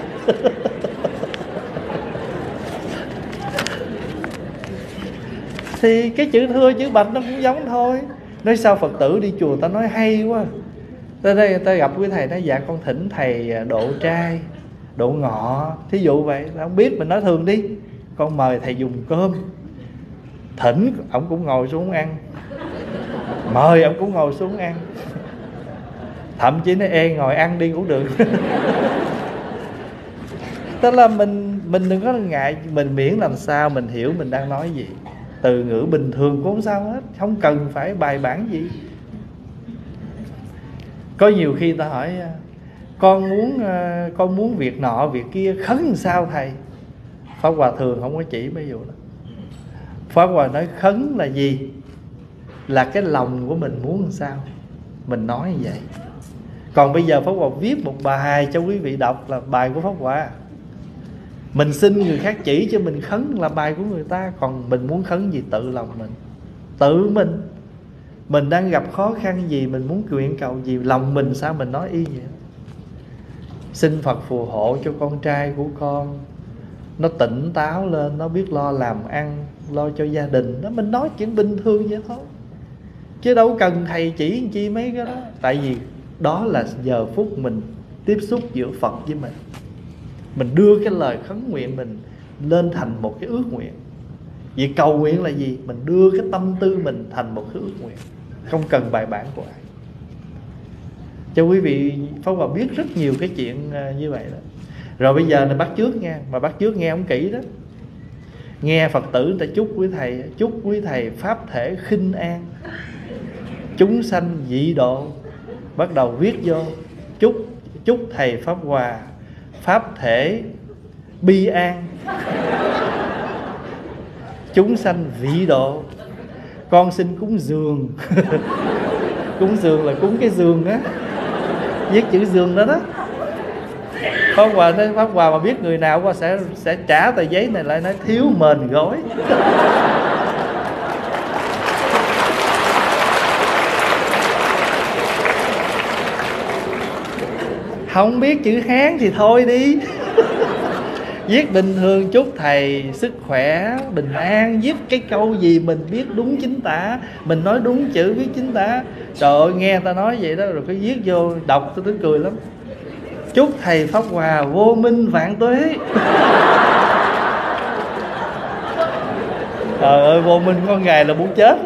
Thì cái chữ thưa chữ bạch nó cũng giống thôi. Nói sao Phật tử đi chùa ta nói hay quá, Tới đây ta gặp quý thầy nói dạ con thỉnh thầy độ trai độ ngọ, thí dụ vậy. Không biết mình nói thường đi, con mời thầy dùng cơm. Thỉnh ổng cũng ngồi xuống ăn, mời ổng cũng ngồi xuống ăn, thậm chí nói ê ngồi ăn đi cũng được. Tức là mình đừng có ngại, mình miễn làm sao mình hiểu mình đang nói gì. Từ ngữ bình thường cũng không sao hết, không cần phải bài bản gì. Có nhiều khi ta hỏi con muốn việc nọ việc kia, khấn làm sao thầy? Pháp Hòa thường không có chỉ mấy vụ đó. Pháp Hòa nói khấn là gì? Là cái lòng của mình muốn làm sao mình nói như vậy. Còn bây giờ Pháp Hòa viết một bài cho quý vị đọc là bài của Pháp Hòa. Mình xin người khác chỉ cho mình khấn là bài của người ta. Còn mình muốn khấn gì tự lòng mình, tự mình đang gặp khó khăn gì, mình muốn nguyện cầu gì, lòng mình sao mình nói y vậy. Xin Phật phù hộ cho con trai của con nó tỉnh táo lên, nó biết lo làm ăn, lo cho gia đình đó. Mình nói chuyện bình thường vậy thôi, chứ đâu cần thầy chỉ làm chi mấy cái đó. Tại vì đó là giờ phút mình tiếp xúc giữa Phật với mình đưa cái lời khấn nguyện mình lên thành một cái ước nguyện. Vì cầu nguyện là gì? Mình đưa cái tâm tư mình thành một cái ước nguyện, không cần bài bản của ai. Cho quý vị Pháp Hòa biết rất nhiều cái chuyện như vậy đó. Rồi bây giờ này bắt chước nghe, mà bắt chước nghe không kỹ đó. Nghe Phật tử người ta chúc quý thầy pháp thể khinh an, chúng sanh dị độ. Bắt đầu viết vô chúc thầy Pháp Hòa pháp thể bi an, chúng sanh vị độ. Con xin cúng dường. Cúng dường là cúng cái giường á, viết chữ giường đó đó. Pháp Hòa nói, Pháp Hòa mà biết người nào qua sẽ trả tờ giấy này lại nói thiếu mền gói. Không biết chữ Hán thì thôi đi. Viết bình thường chúc thầy sức khỏe, bình an. Viết cái câu gì mình biết đúng chính tả, mình nói đúng chữ viết chính tả. Trời ơi nghe ta nói vậy đó, rồi cái viết vô đọc tôi tức cười lắm. Chúc thầy Pháp Hòa vô minh vạn tuế. Trời ơi vô minh con ngày là muốn chết.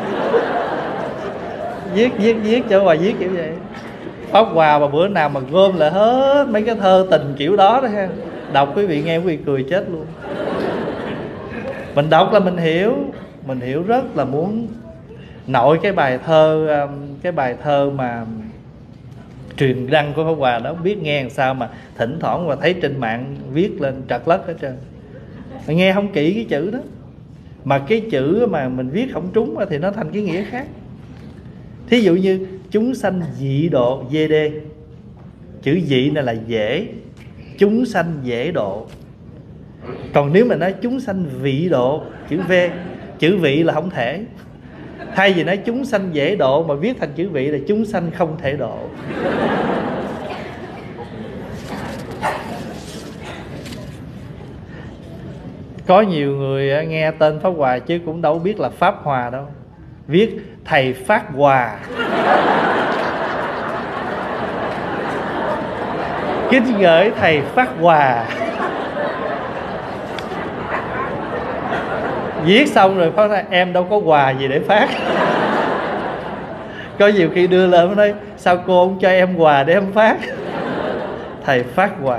Viết cho Hòa viết kiểu vậy. Pháp Hòa mà bữa nào mà gom lại hết mấy cái thơ tình kiểu đó đó ha, đọc quý vị nghe quý vị cười chết luôn. Mình đọc là mình hiểu rất là muốn. Nội cái bài thơ mà truyền đăng của Pháp Hòa đó, biết nghe làm sao mà thỉnh thoảng và thấy trên mạng viết lên trật lất hết trơn. Mình nghe không kỹ cái chữ đó, mà cái chữ mà mình viết không trúng thì nó thành cái nghĩa khác. Thí dụ như chúng sanh dị độ, VD, chữ dị này là dễ, chúng sanh dễ độ. Còn nếu mà nói chúng sanh vị độ, chữ V, chữ vị là không thể. Thay vì nói chúng sanh dễ độ mà viết thành chữ vị là chúng sanh không thể độ. Có nhiều người nghe tên Pháp Hòa chứ cũng đâu biết là Pháp Hòa đâu, viết thầy Phát Hòa. Kính gửi thầy Phát Hòa. Viết xong rồi phát ra em đâu có quà gì để phát. Có nhiều khi đưa lên mới nói sao cô không cho em quà để em phát. Thầy Phát Hòa.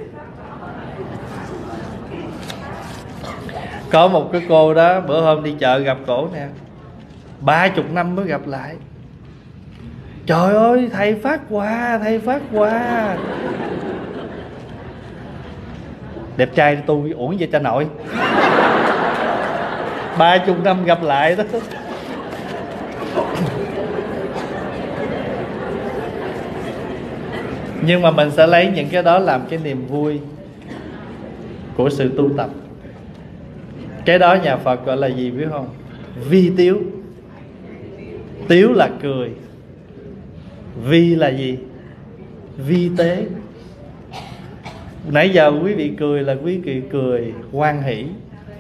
Có một cái cô đó bữa hôm đi chợ gặp cổ nè, 30 năm mới gặp lại. Trời ơi thầy Phát Hòa, thầy Phát Hòa. Đẹp trai tôi uổng vậy cha nội. 30 năm gặp lại đó. Nhưng mà mình sẽ lấy những cái đó làm cái niềm vui của sự tu tập. Cái đó nhà Phật gọi là gì biết không? Vi tiếu. Tiếu là cười. Vi là gì? Vi tế. Nãy giờ quý vị cười là quý vị cười hoan hỷ.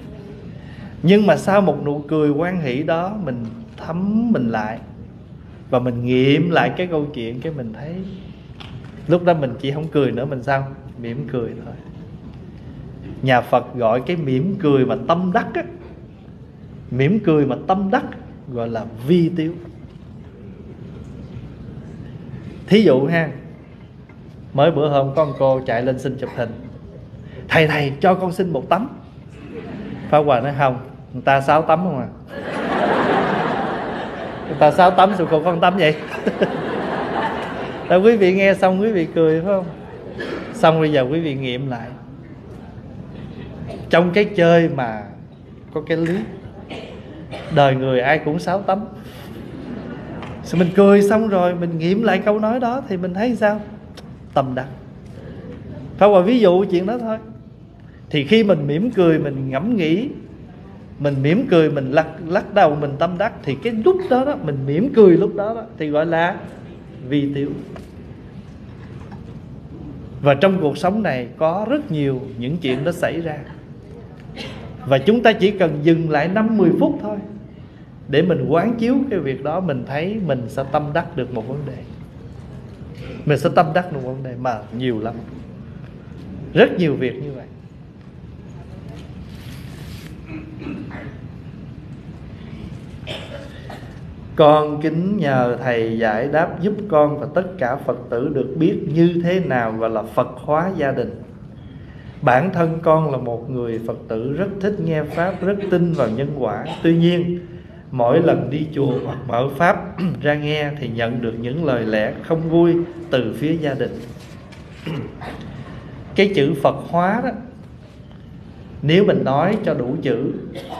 Nhưng mà sau một nụ cười hoan hỷ đó, mình thấm mình lại, Và mình nghiệm lại cái câu chuyện, cái mình thấy lúc đó mình chỉ không cười nữa, mình sao? Mỉm cười thôi. Nhà Phật gọi cái mỉm cười mà tâm đắc á, mỉm cười mà tâm đắc gọi là vi tiếu. Thí dụ ha, mới bữa hôm có một cô chạy lên xin chụp hình. Thầy cho con xin một tấm. Pháp Hòa nói không, người ta 6 tấm không à. Người ta 6 tấm sao cô con tấm vậy? Rồi quý vị nghe xong quý vị cười phải không? Xong bây giờ quý vị nghiệm lại. Trong cái chơi mà có cái lý, đời người ai cũng 6 tấm. Rồi mình cười xong rồi mình nghiệm lại câu nói đó thì mình thấy sao? Tâm đắc. Pháp Hòa ví dụ chuyện đó thôi. Thì khi mình mỉm cười, mình ngẫm nghĩ, mình mỉm cười, mình lắc đầu, mình tâm đắc, thì cái lúc đó đó, mình mỉm cười lúc đó đó thì gọi là vi tiếu. Và trong cuộc sống này có rất nhiều những chuyện đó xảy ra, và chúng ta chỉ cần dừng lại 5-10 phút thôi để mình quán chiếu cái việc đó, mình thấy mình sẽ tâm đắc được một vấn đề. Mình sẽ tâm đắc được một vấn đề mà nhiều lắm. Rất nhiều việc như vậy. Con kính nhờ thầy giải đáp giúp con và tất cả Phật tử được biết như thế nào gọi là Phật hóa gia đình. Bản thân con là một người Phật tử rất thích nghe Pháp, rất tin vào nhân quả. Tuy nhiên, mỗi lần đi chùa hoặc mở Pháp ra nghe thì nhận được những lời lẽ không vui từ phía gia đình. Cái chữ Phật hóa đó, nếu mình nói cho đủ chữ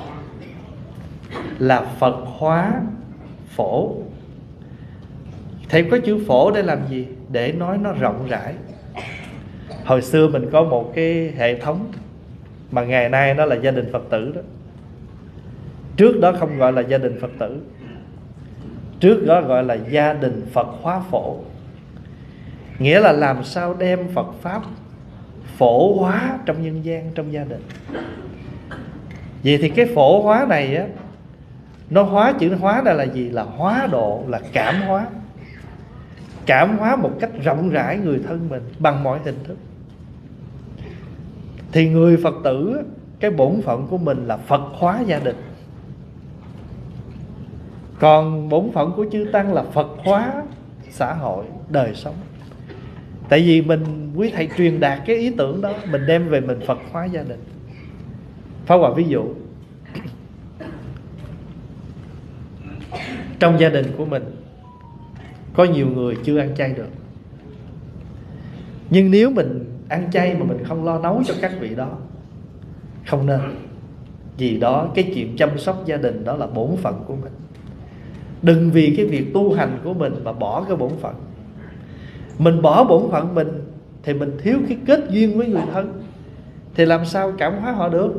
là Phật hóa phổ. Thầy có chữ phổ để làm gì? Để nói nó rộng rãi. Hồi xưa mình có một cái hệ thống mà ngày nay nó là gia đình Phật tử đó. Trước đó không gọi là gia đình Phật tử, trước đó gọi là gia đình Phật hóa phổ. Nghĩa là làm sao đem Phật Pháp phổ hóa trong nhân gian, trong gia đình. Vậy thì cái phổ hóa này á, nó hóa, chữ hóa đây là gì? Là hóa độ, là cảm hóa. Cảm hóa một cách rộng rãi người thân mình bằng mọi hình thức. Thì người Phật tử, cái bổn phận của mình là Phật hóa gia đình. Còn bổn phận của chư Tăng là Phật hóa xã hội, đời sống. Tại vì mình, quý thầy truyền đạt cái ý tưởng đó, mình đem về mình Phật hóa gia đình. Pháp Hòa ví dụ, trong gia đình của mình có nhiều người chưa ăn chay được. Nhưng nếu mình ăn chay mà mình không lo nấu cho các vị đó, không nên. Vì đó, cái chuyện chăm sóc gia đình đó là bổn phận của mình. Đừng vì cái việc tu hành của mình mà bỏ cái bổn phận. Mình bỏ bổn phận mình thì mình thiếu cái kết duyên với người thân, thì làm sao cảm hóa họ được?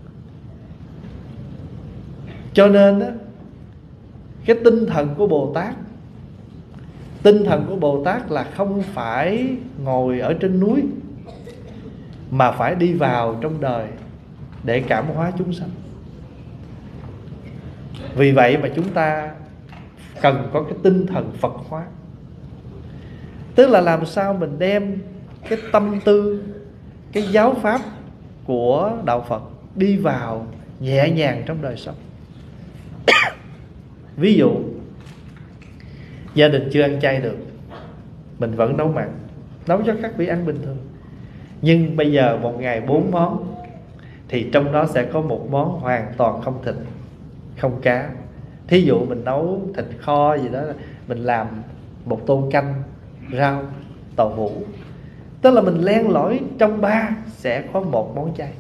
Cho nên đó, cái tinh thần của Bồ Tát, tinh thần của Bồ Tát là không phải ngồi ở trên núi, mà phải đi vào trong đời để cảm hóa chúng sanh. Vì vậy mà chúng ta cần có cái tinh thần Phật hóa. Tức là làm sao mình đem cái tâm tư, cái giáo pháp của Đạo Phật đi vào nhẹ nhàng trong đời sống. Ví dụ, gia đình chưa ăn chay được, mình vẫn nấu mặn, nấu cho các vị ăn bình thường. Nhưng bây giờ một ngày 4 món, thì trong đó sẽ có một món hoàn toàn không thịt, không cá. Thí dụ mình nấu thịt kho gì đó, mình làm một tô canh, rau, tàu hũ. Tức là mình len lỏi trong 3 sẽ có một món chay.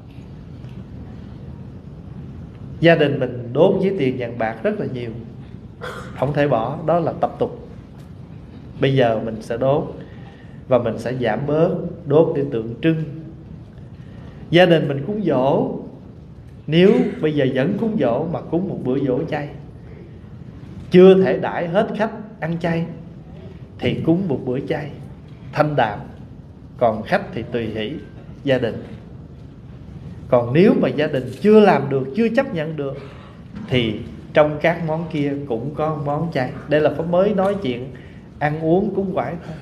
Gia đình mình đốt với tiền vàng bạc rất là nhiều, không thể bỏ, đó là tập tục. Bây giờ mình sẽ đốt, và mình sẽ giảm bớt, đốt để tượng trưng. Gia đình mình cúng giỗ, nếu bây giờ vẫn cúng giỗ mà cúng một bữa giỗ chay, chưa thể đãi hết khách ăn chay, thì cúng một bữa chay thanh đạm, còn khách thì tùy hỷ gia đình. Còn nếu mà gia đình chưa làm được, chưa chấp nhận được, thì trong các món kia cũng có món chay. Đây là pháp mới nói chuyện ăn uống cúng quải thôi.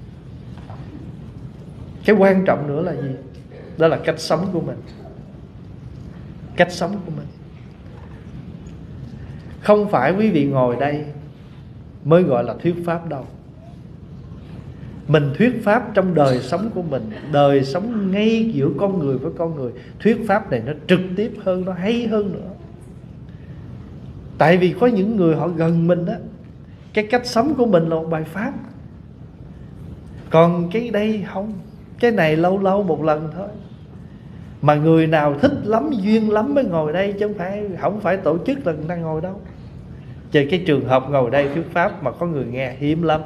Cái quan trọng nữa là gì? Đó là cách sống của mình. Cách sống của mình. Không phải quý vị ngồi đây mới gọi là thuyết pháp đâu. Mình thuyết pháp trong đời sống của mình, đời sống ngay giữa con người với con người. Thuyết pháp này nó trực tiếp hơn, nó hay hơn nữa. Tại vì có những người họ gần mình đó, cái cách sống của mình là một bài pháp. Còn cái đây không. Cái này lâu lâu một lần thôi. Mà người nào thích lắm, duyên lắm mới ngồi đây, chứ không phải tổ chức là người ta ngồi đâu. Trên cái trường hợp ngồi đây thuyết pháp mà có người nghe hiếm lắm.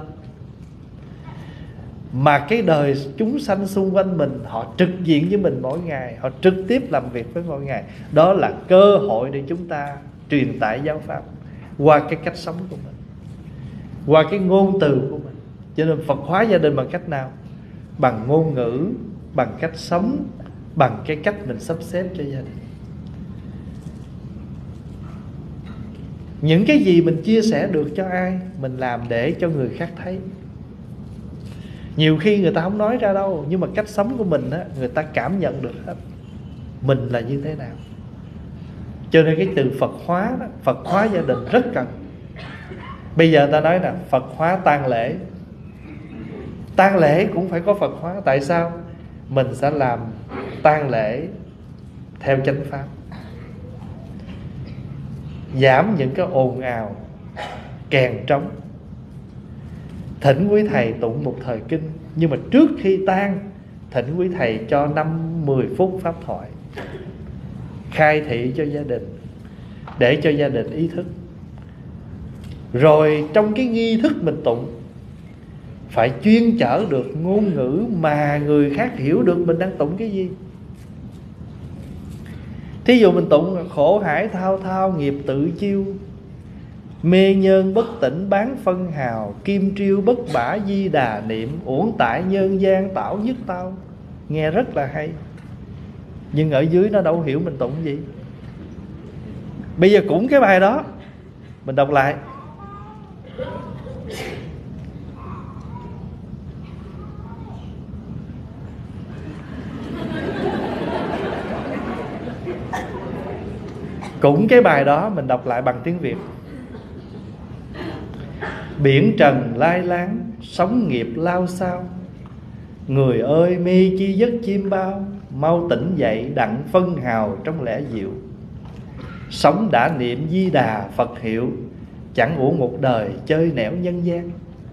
Mà cái đời chúng sanh xung quanh mình, họ trực diện với mình mỗi ngày, họ trực tiếp làm việc với mỗi ngày. Đó là cơ hội để chúng ta truyền tải giáo pháp qua cái cách sống của mình, qua cái ngôn từ của mình. Cho nên Phật hóa gia đình bằng cách nào? Bằng ngôn ngữ, bằng cách sống, bằng cái cách mình sắp xếp cho gia đình. Những cái gì mình chia sẻ được cho ai, mình làm để cho người khác thấy. Nhiều khi người ta không nói ra đâu, nhưng mà cách sống của mình á, người ta cảm nhận được hết mình là như thế nào. Cho nên cái từ Phật hóa đó, Phật hóa gia đình rất cần. Bây giờ ta nói là Phật hóa tang lễ. Tang lễ cũng phải có Phật hóa. Tại sao? Mình sẽ làm tang lễ theo chánh pháp, giảm những cái ồn ào, kèn trống. Thỉnh quý thầy tụng một thời kinh, nhưng mà trước khi tang, thỉnh quý thầy cho 5-10 phút pháp thoại, khai thị cho gia đình, để cho gia đình ý thức. Rồi trong cái nghi thức mình tụng, phải chuyên chở được ngôn ngữ mà người khác hiểu được mình đang tụng cái gì. Thí dụ mình tụng khổ hải thao thao nghiệp tự chiêu, mê nhân bất tỉnh bán phân hào, kim triêu bất bả di đà niệm, uổng tại nhân gian tảo nhất tao. Nghe rất là hay, nhưng ở dưới nó đâu hiểu mình tụng gì. Bây giờ cũng cái bài đó mình đọc lại. Cũng cái bài đó mình đọc lại bằng tiếng Việt. Biển trần lai láng, sóng nghiệp lao sao, người ơi mê chi giấc chim bao, mau tỉnh dậy đặng phân hào trong lẽ diệu. Sống đã niệm di đà Phật hiệu, chẳng uổng một đời chơi nẻo nhân gian.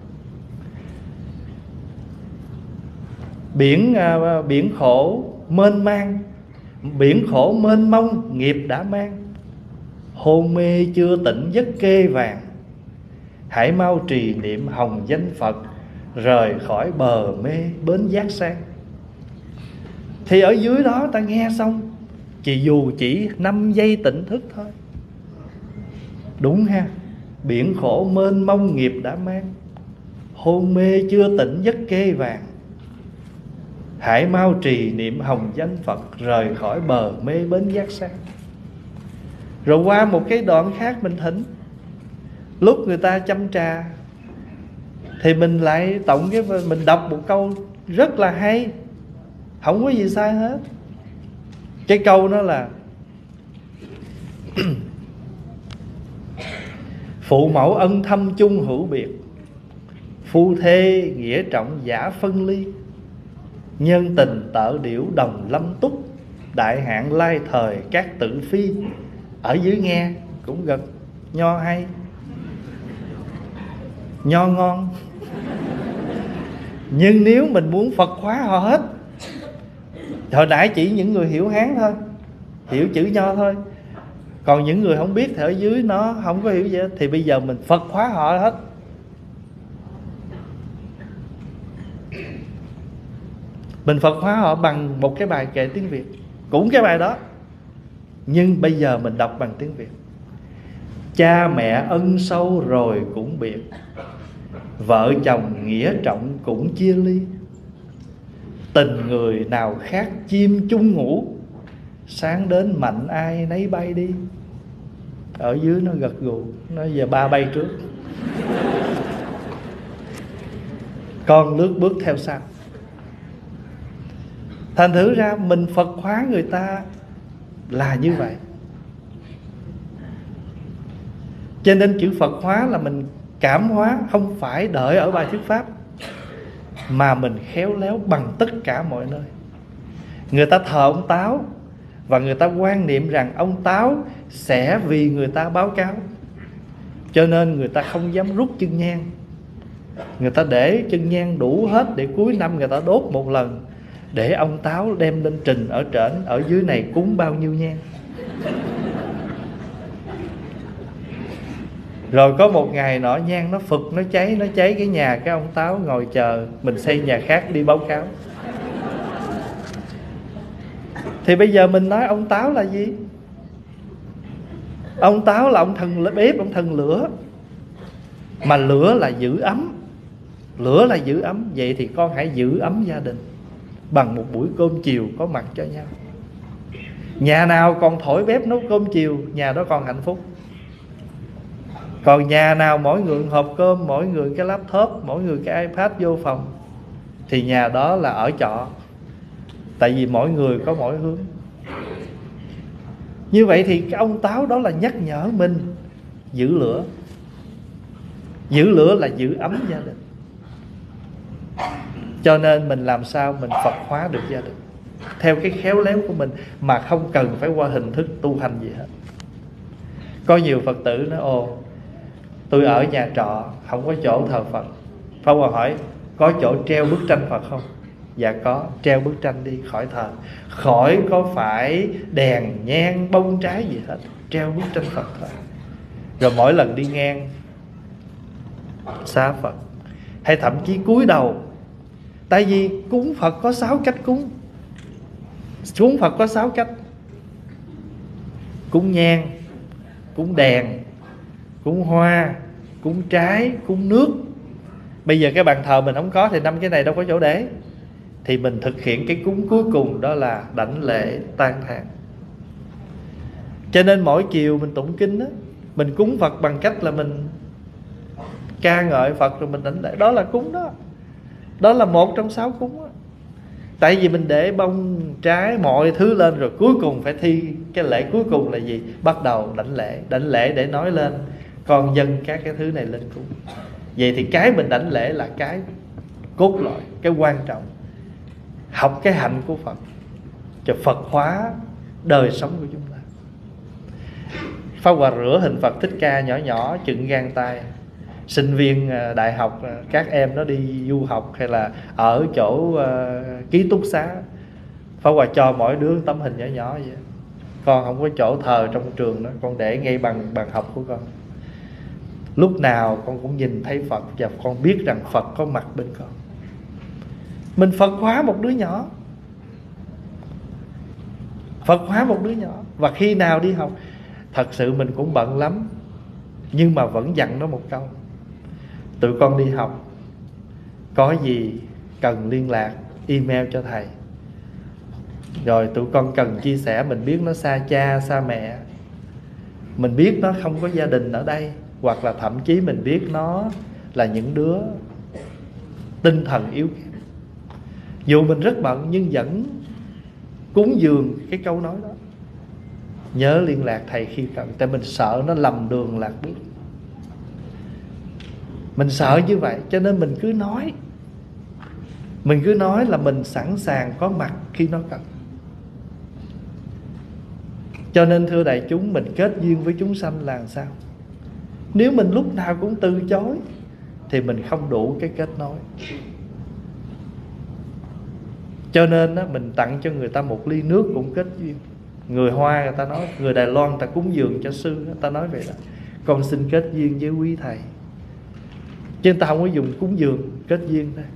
Biển khổ mênh mang, biển khổ mênh mông nghiệp đã mang, hôn mê chưa tỉnh giấc kê vàng, hãy mau trì niệm hồng danh Phật, rời khỏi bờ mê bến giác sang. Thì ở dưới đó ta nghe xong, dù chỉ 5 giây tỉnh thức thôi. Đúng ha. Biển khổ mênh mông nghiệp đã mang, hôn mê chưa tỉnh giấc kê vàng, hãy mau trì niệm hồng danh Phật, rời khỏi bờ mê bến giác sang. Rồi qua một cái đoạn khác mình thỉnh. Lúc người ta chăm trà thì mình lại tụng mình đọc một câu rất là hay, không có gì sai hết. Cái câu đó là phụ mẫu ân thâm chung hữu biệt, phu thê nghĩa trọng giả phân ly, nhân tình tợ điểu đồng lâm túc, đại hạn lai thời các tự phi. Ở dưới nghe cũng gật, nho hay, nho ngon. Nhưng nếu mình muốn Phật hóa họ hết, hồi nãy chỉ những người hiểu Hán thôi, hiểu chữ nho thôi, còn những người không biết thì ở dưới nó không có hiểu gì hết, thì bây giờ mình Phật hóa họ hết. Mình Phật hóa họ bằng một cái bài kệ tiếng Việt, cũng cái bài đó, nhưng bây giờ mình đọc bằng tiếng Việt. Cha mẹ ân sâu rồi cũng biệt, vợ chồng nghĩa trọng cũng chia ly, tình người nào khác chim chung ngủ, sáng đến mạnh ai nấy bay đi. Ở dưới nó gật gù, nó giờ ba bay trước, con lướt bước theo sau. Thành thử ra mình Phật hóa người ta là như vậy. Cho nên chữ Phật hóa là mình cảm hóa, không phải đợi ở bài thuyết pháp, mà mình khéo léo bằng tất cả mọi nơi. Người ta thờ ông Táo, và người ta quan niệm rằng ông Táo sẽ vì người ta báo cáo, cho nên người ta không dám rút chân nhang. Người ta để chân nhang đủ hết để cuối năm người ta đốt một lần, để ông Táo đem lên trình ở trển, ở dưới này cúng bao nhiêu nhang. Rồi có một ngày nọ nhang nó phực, nó cháy cái nhà, cái ông Táo ngồi chờ mình xây nhà khác đi báo cáo. Thì bây giờ mình nói ông Táo là gì? Ông Táo là ông thần bếp, ông thần lửa. Mà lửa là giữ ấm, lửa là giữ ấm. Vậy thì con hãy giữ ấm gia đình bằng một buổi cơm chiều có mặt cho nhau. Nhà nào còn thổi bếp nấu cơm chiều, nhà đó còn hạnh phúc. Còn nhà nào mỗi người hộp cơm, mỗi người cái laptop, mỗi người cái iPad vô phòng, thì nhà đó là ở trọ. Tại vì mỗi người có mỗi hướng. Như vậy thì cái ông Táo đó là nhắc nhở mình giữ lửa. Giữ lửa là giữ ấm gia đình. Cho nên mình làm sao mình Phật hóa được gia đình theo cái khéo léo của mình, mà không cần phải qua hình thức tu hành gì hết. Có nhiều Phật tử nói: ồ, tôi ở nhà trọ không có chỗ thờ Phật. Pháp Hòa hỏi: có chỗ treo bức tranh Phật không? Dạ có, treo bức tranh đi, khỏi thờ. Khỏi có phải đèn nhang bông trái gì hết, treo bức tranh Phật thôi. Rồi mỗi lần đi ngang xá Phật, hay thậm chí cúi đầu. Tại vì cúng Phật có 6 cách cúng. Cúng Phật có 6 cách: cúng nhang, cúng đèn, cúng hoa, cúng trái, cúng nước. Bây giờ cái bàn thờ mình không có thì 5 cái này đâu có chỗ để. Thì mình thực hiện cái cúng cuối cùng, đó là đảnh lễ tán thán. Cho nên mỗi chiều mình tụng kinh đó, mình cúng Phật bằng cách là mình ca ngợi Phật rồi mình đảnh lễ. Đó là cúng đó. Đó là một trong 6 cúng đó. Tại vì mình để bông trái mọi thứ lên, rồi cuối cùng phải thi cái lễ cuối cùng là gì? Bắt đầu đảnh lễ. Đảnh lễ để nói lên con dâng các cái thứ này lên cúng. Vậy thì cái mình đảnh lễ là cái cốt lõi, cái quan trọng. Học cái hạnh của Phật cho Phật hóa đời sống của chúng ta. Pháp Hòa rửa hình Phật Thích Ca nhỏ nhỏ chừng gang tay. Sinh viên đại học, các em nó đi du học hay là ở chỗ ký túc xá, Pháp Hòa cho mỗi đứa tấm hình nhỏ nhỏ vậy. Con không có chỗ thờ trong trường đó, con để ngay bằng bàn học của con. Lúc nào con cũng nhìn thấy Phật, và con biết rằng Phật có mặt bên con. Mình Phật hóa một đứa nhỏ, Phật hóa một đứa nhỏ. Và khi nào đi học, thật sự mình cũng bận lắm, nhưng mà vẫn dặn nó một câu: tụi con đi học, có gì cần liên lạc, email cho thầy. Rồi tụi con cần chia sẻ, mình biết nó xa cha, xa mẹ, mình biết nó không có gia đình ở đây, hoặc là thậm chí mình biết nó là những đứa tinh thần yếu kém. Dù mình rất bận nhưng vẫn cúng dường cái câu nói đó: nhớ liên lạc thầy khi cần. Tại mình sợ nó lầm đường lạc bước. Mình sợ như vậy, cho nên mình cứ nói. Mình cứ nói là mình sẵn sàng có mặt khi nó cần. Cho nên thưa đại chúng, mình kết duyên với chúng sanh là sao? Nếu mình lúc nào cũng từ chối thì mình không đủ cái kết nối. Cho nên đó, mình tặng cho người ta một ly nước cũng kết duyên. Người Hoa người ta nói, người Đài Loan người ta cúng dường cho sư, người ta nói vậy đó: con xin kết duyên với quý thầy. Chứ người ta không có dùng cúng dường, kết duyên thôi.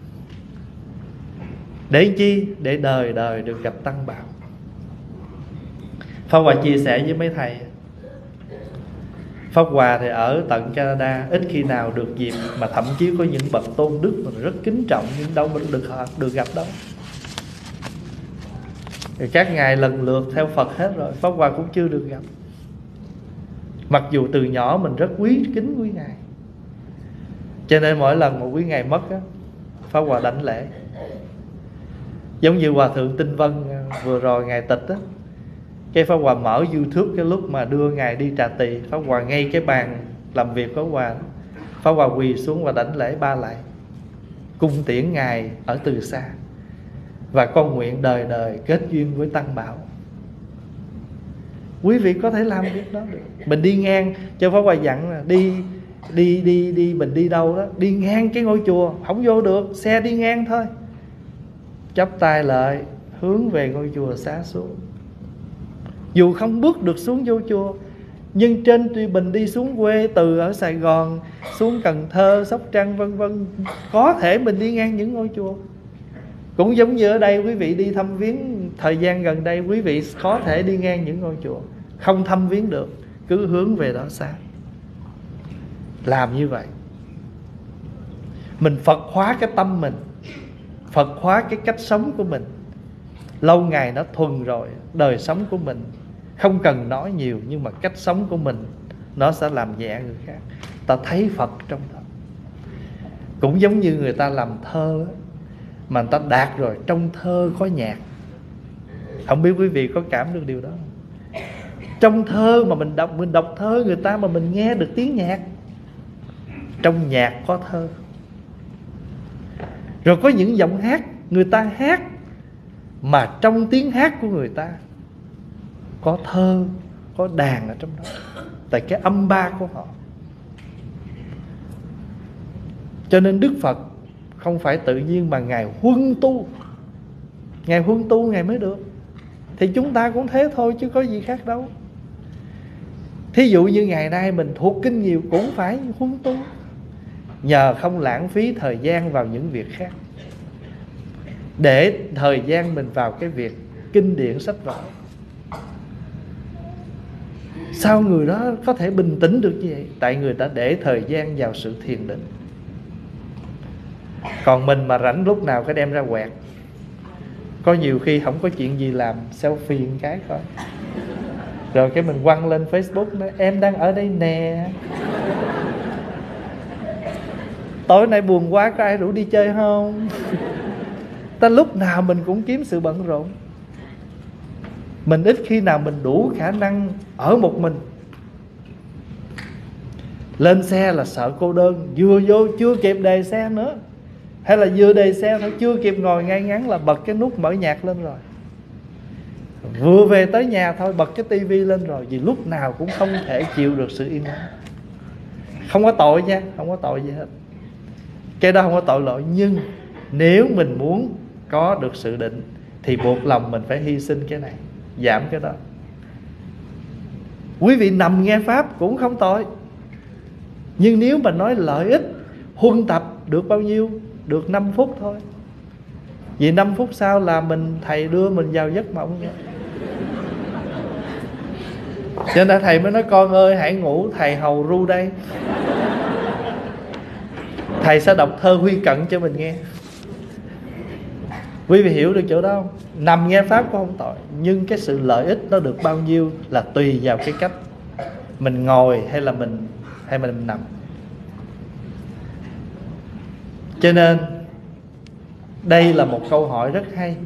Để chi? Để đời đời được gặp tăng bảo. Pháp Hòa chia sẻ với mấy thầy. Pháp Hòa thì ở tận Canada, ít khi nào được dịp, mà thậm chí có những bậc tôn đức mình rất kính trọng, nhưng đâu mà được gặp đâu. Thì các ngài lần lượt theo Phật hết rồi, Pháp Hòa cũng chưa được gặp. Mặc dù từ nhỏ mình rất kính quý Ngài, cho nên mỗi lần một quý Ngài mất á, Pháp Hòa đảnh lễ. Giống như Hòa Thượng Tinh Vân vừa rồi Ngài tịch á, cái Pháp Hòa mở YouTube cái lúc mà đưa Ngài đi Trà Tỳ, Pháp Hòa ngay cái bàn làm việc của Hòa, Pháp Hòa quỳ xuống và đảnh lễ 3 lạy, cung tiễn Ngài ở từ xa, và con nguyện đời đời kết duyên với Tăng Bảo. Quý vị có thể làm việc đó được. Mình đi ngang, cho Pháp Hòa dặn là đi mình đi đâu đó, đi ngang cái ngôi chùa không vô được, xe đi ngang thôi, chắp tay lại hướng về ngôi chùa xá xuống. Dù không bước được xuống vô chùa, nhưng trên tuy mình đi xuống quê, từ ở Sài Gòn xuống Cần Thơ, Sóc Trăng vân vân, có thể mình đi ngang những ngôi chùa. Cũng giống như ở đây, quý vị đi thăm viếng thời gian gần đây, quý vị có thể đi ngang những ngôi chùa. Không thăm viếng được, cứ hướng về đó xa. Làm như vậy, mình Phật hóa cái tâm mình, Phật hóa cái cách sống của mình. Lâu ngày nó thuần rồi, đời sống của mình không cần nói nhiều, nhưng mà cách sống của mình nó sẽ làm nhẹ người khác. Ta thấy Phật trong đó. Cũng giống như người ta làm thơ đó, mà người ta đạt rồi, trong thơ có nhạc. Không biết quý vị có cảm được điều đó không? Trong thơ mà mình đọc thơ người ta mà mình nghe được tiếng nhạc. Trong nhạc có thơ. Rồi có những giọng hát, người ta hát mà trong tiếng hát của người ta có thơ, có đàn ở trong đó, tại cái âm ba của họ. Cho nên Đức Phật không phải tự nhiên mà Ngài huân tu. Ngài huân tu Ngài mới được. Thì chúng ta cũng thế thôi chứ có gì khác đâu. Thí dụ như ngày nay mình thuộc kinh nhiều cũng phải huân tu, nhờ không lãng phí thời gian vào những việc khác, để thời gian mình vào cái việc kinh điển sách vở. Sao người đó có thể bình tĩnh được như vậy? Tại người ta để thời gian vào sự thiền định. Còn mình mà rảnh lúc nào cái đem ra quẹt. Có nhiều khi không có chuyện gì làm, selfie một cái coi, rồi cái mình quăng lên Facebook nói em đang ở đây nè, tối nay buồn quá có ai rủ đi chơi không? Ta lúc nào mình cũng kiếm sự bận rộn. Mình ít khi nào mình đủ khả năng ở một mình. Lên xe là sợ cô đơn, vừa vô chưa kịp đề xe nữa, hay là vừa đề xe thôi, chưa kịp ngồi ngay ngắn là bật cái nút mở nhạc lên rồi. Vừa về tới nhà thôi bật cái tivi lên rồi. Vì lúc nào cũng không thể chịu được sự yên lặng. Không có tội nha, không có tội gì hết, cái đó không có tội lỗi. Nhưng nếu mình muốn có được sự định thì buộc lòng mình phải hy sinh cái này, giảm cái đó. Quý vị nằm nghe Pháp cũng không tội. Nhưng nếu mà nói lợi ích huân tập được bao nhiêu? Được 5 phút thôi. Vì 5 phút sau là thầy đưa mình vào giấc mộng. Cho nên thầy mới nói con ơi hãy ngủ, thầy hầu ru đây. Thầy sẽ đọc thơ Huy Cận cho mình nghe. Quý vị hiểu được chỗ đó không? Nằm nghe Pháp cũng không tội, nhưng cái sự lợi ích nó được bao nhiêu là tùy vào cái cách mình ngồi hay là mình nằm. Cho nên đây là một câu hỏi rất hay,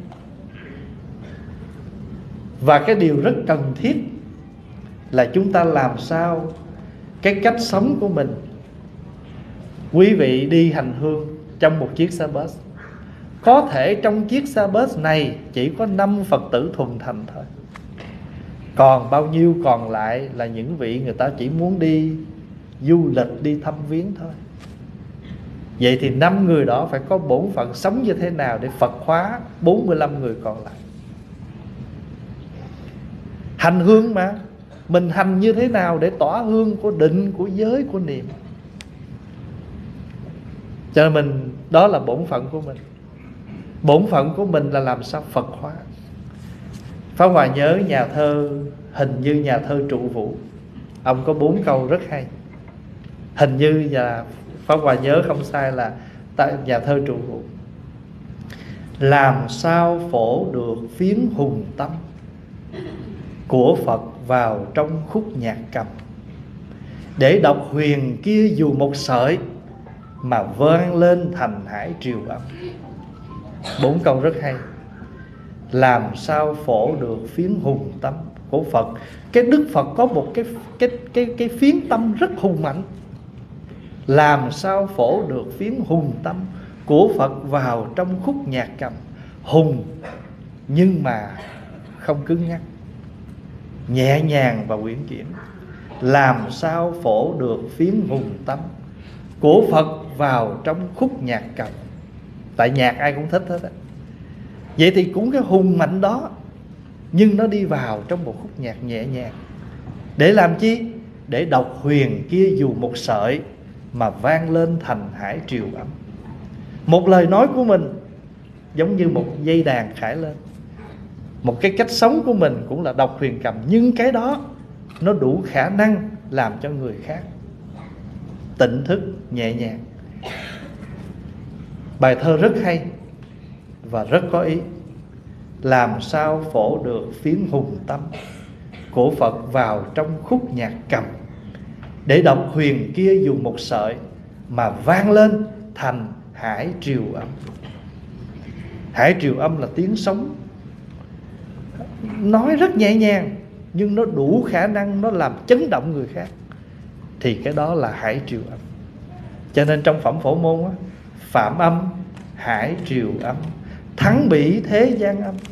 và cái điều rất cần thiết là chúng ta làm sao cái cách sống của mình. Quý vị đi hành hương trong một chiếc xe bus, có thể trong chiếc xe bus này chỉ có 5 Phật tử thuần thành thôi, còn bao nhiêu còn lại là những vị người ta chỉ muốn đi du lịch, đi thăm viếng thôi. Vậy thì 5 người đó phải có bổn phận sống như thế nào để Phật hóa 45 người còn lại. Hành hương mà, mình hành như thế nào để tỏa hương của định, của giới, của niệm. Cho nên đó là bổn phận của mình. Bổn phận của mình là làm sao Phật hóa. Pháp Hòa nhớ nhà thơ, hình như nhà thơ Trụ Vũ, ông có 4 câu rất hay. Hình như là Pháp Hòa nhớ không sai là tại nhà thơ Trụ Vũ: làm sao phổ được phiến hùng tâm của Phật vào trong khúc nhạc cầm. để độc huyền kia dù một sợi mà vang lên thành hải triều âm. 4 câu rất hay. Làm sao phổ được phiến hùng tâm của Phật. Cái Đức Phật có một cái phiến tâm rất hùng mạnh. Làm sao phổ được phiến hùng tâm của Phật vào trong khúc nhạc cầm. Hùng nhưng mà không cứng nhắc, nhẹ nhàng và uyển chuyển. Làm sao phổ được phiến hùng tâm của Phật vào trong khúc nhạc cầm. Tại nhạc ai cũng thích hết á. Vậy thì cũng cái hùng mạnh đó, nhưng nó đi vào trong một khúc nhạc nhẹ nhàng. Để làm chi? Để độc huyền kia dù một sợi mà vang lên thành hải triều âm. Một lời nói của mình giống như một dây đàn khải lên. Một cái cách sống của mình cũng là độc huyền cầm, nhưng cái đó nó đủ khả năng làm cho người khác tỉnh thức nhẹ nhàng. Bài thơ rất hay và rất có ý. Làm sao phổ được phiến hùng tâm của Phật vào trong khúc nhạc cầm, để độc huyền kia dù một sợi mà vang lên thành hải triều âm. Hải triều âm là tiếng sống, nói rất nhẹ nhàng, nhưng nó đủ khả năng nó làm chấn động người khác, thì cái đó là hải triều âm. Cho nên trong phẩm Phổ Môn á, phạm âm, hải triều âm, thắng bỉ thế gian âm.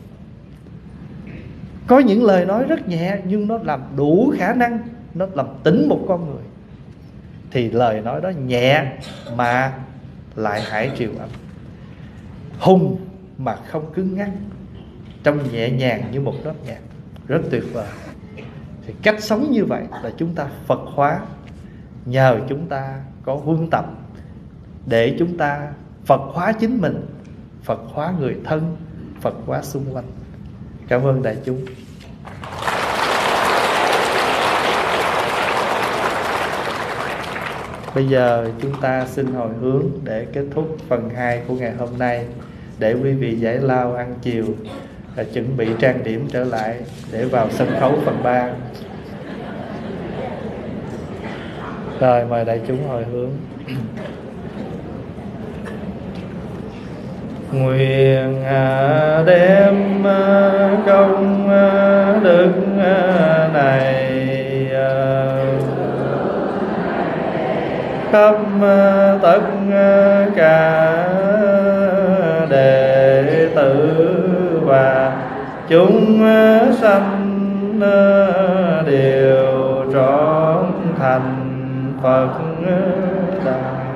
Có những lời nói rất nhẹ, nhưng nó làm đủ khả năng, nó làm tỉnh một con người, thì lời nói đó nhẹ mà lại hải triều âm. Hùng mà không cứng ngắc, trong nhẹ nhàng như một nốt nhạc, rất tuyệt vời. Thì cách sống như vậy là chúng ta Phật hóa. Nhờ chúng ta có huân tập để chúng ta Phật hóa chính mình, Phật hóa người thân, Phật hóa xung quanh. Cảm ơn đại chúng. Bây giờ chúng ta xin hồi hướng để kết thúc phần 2 của ngày hôm nay, để quý vị giải lao ăn chiều và chuẩn bị trang điểm trở lại để vào sân khấu phần 3. Rồi mời đại chúng hồi hướng. Nguyện đem công đức này khắp tất cả đệ tử và chúng sanh đều trọn thành Phật đạo.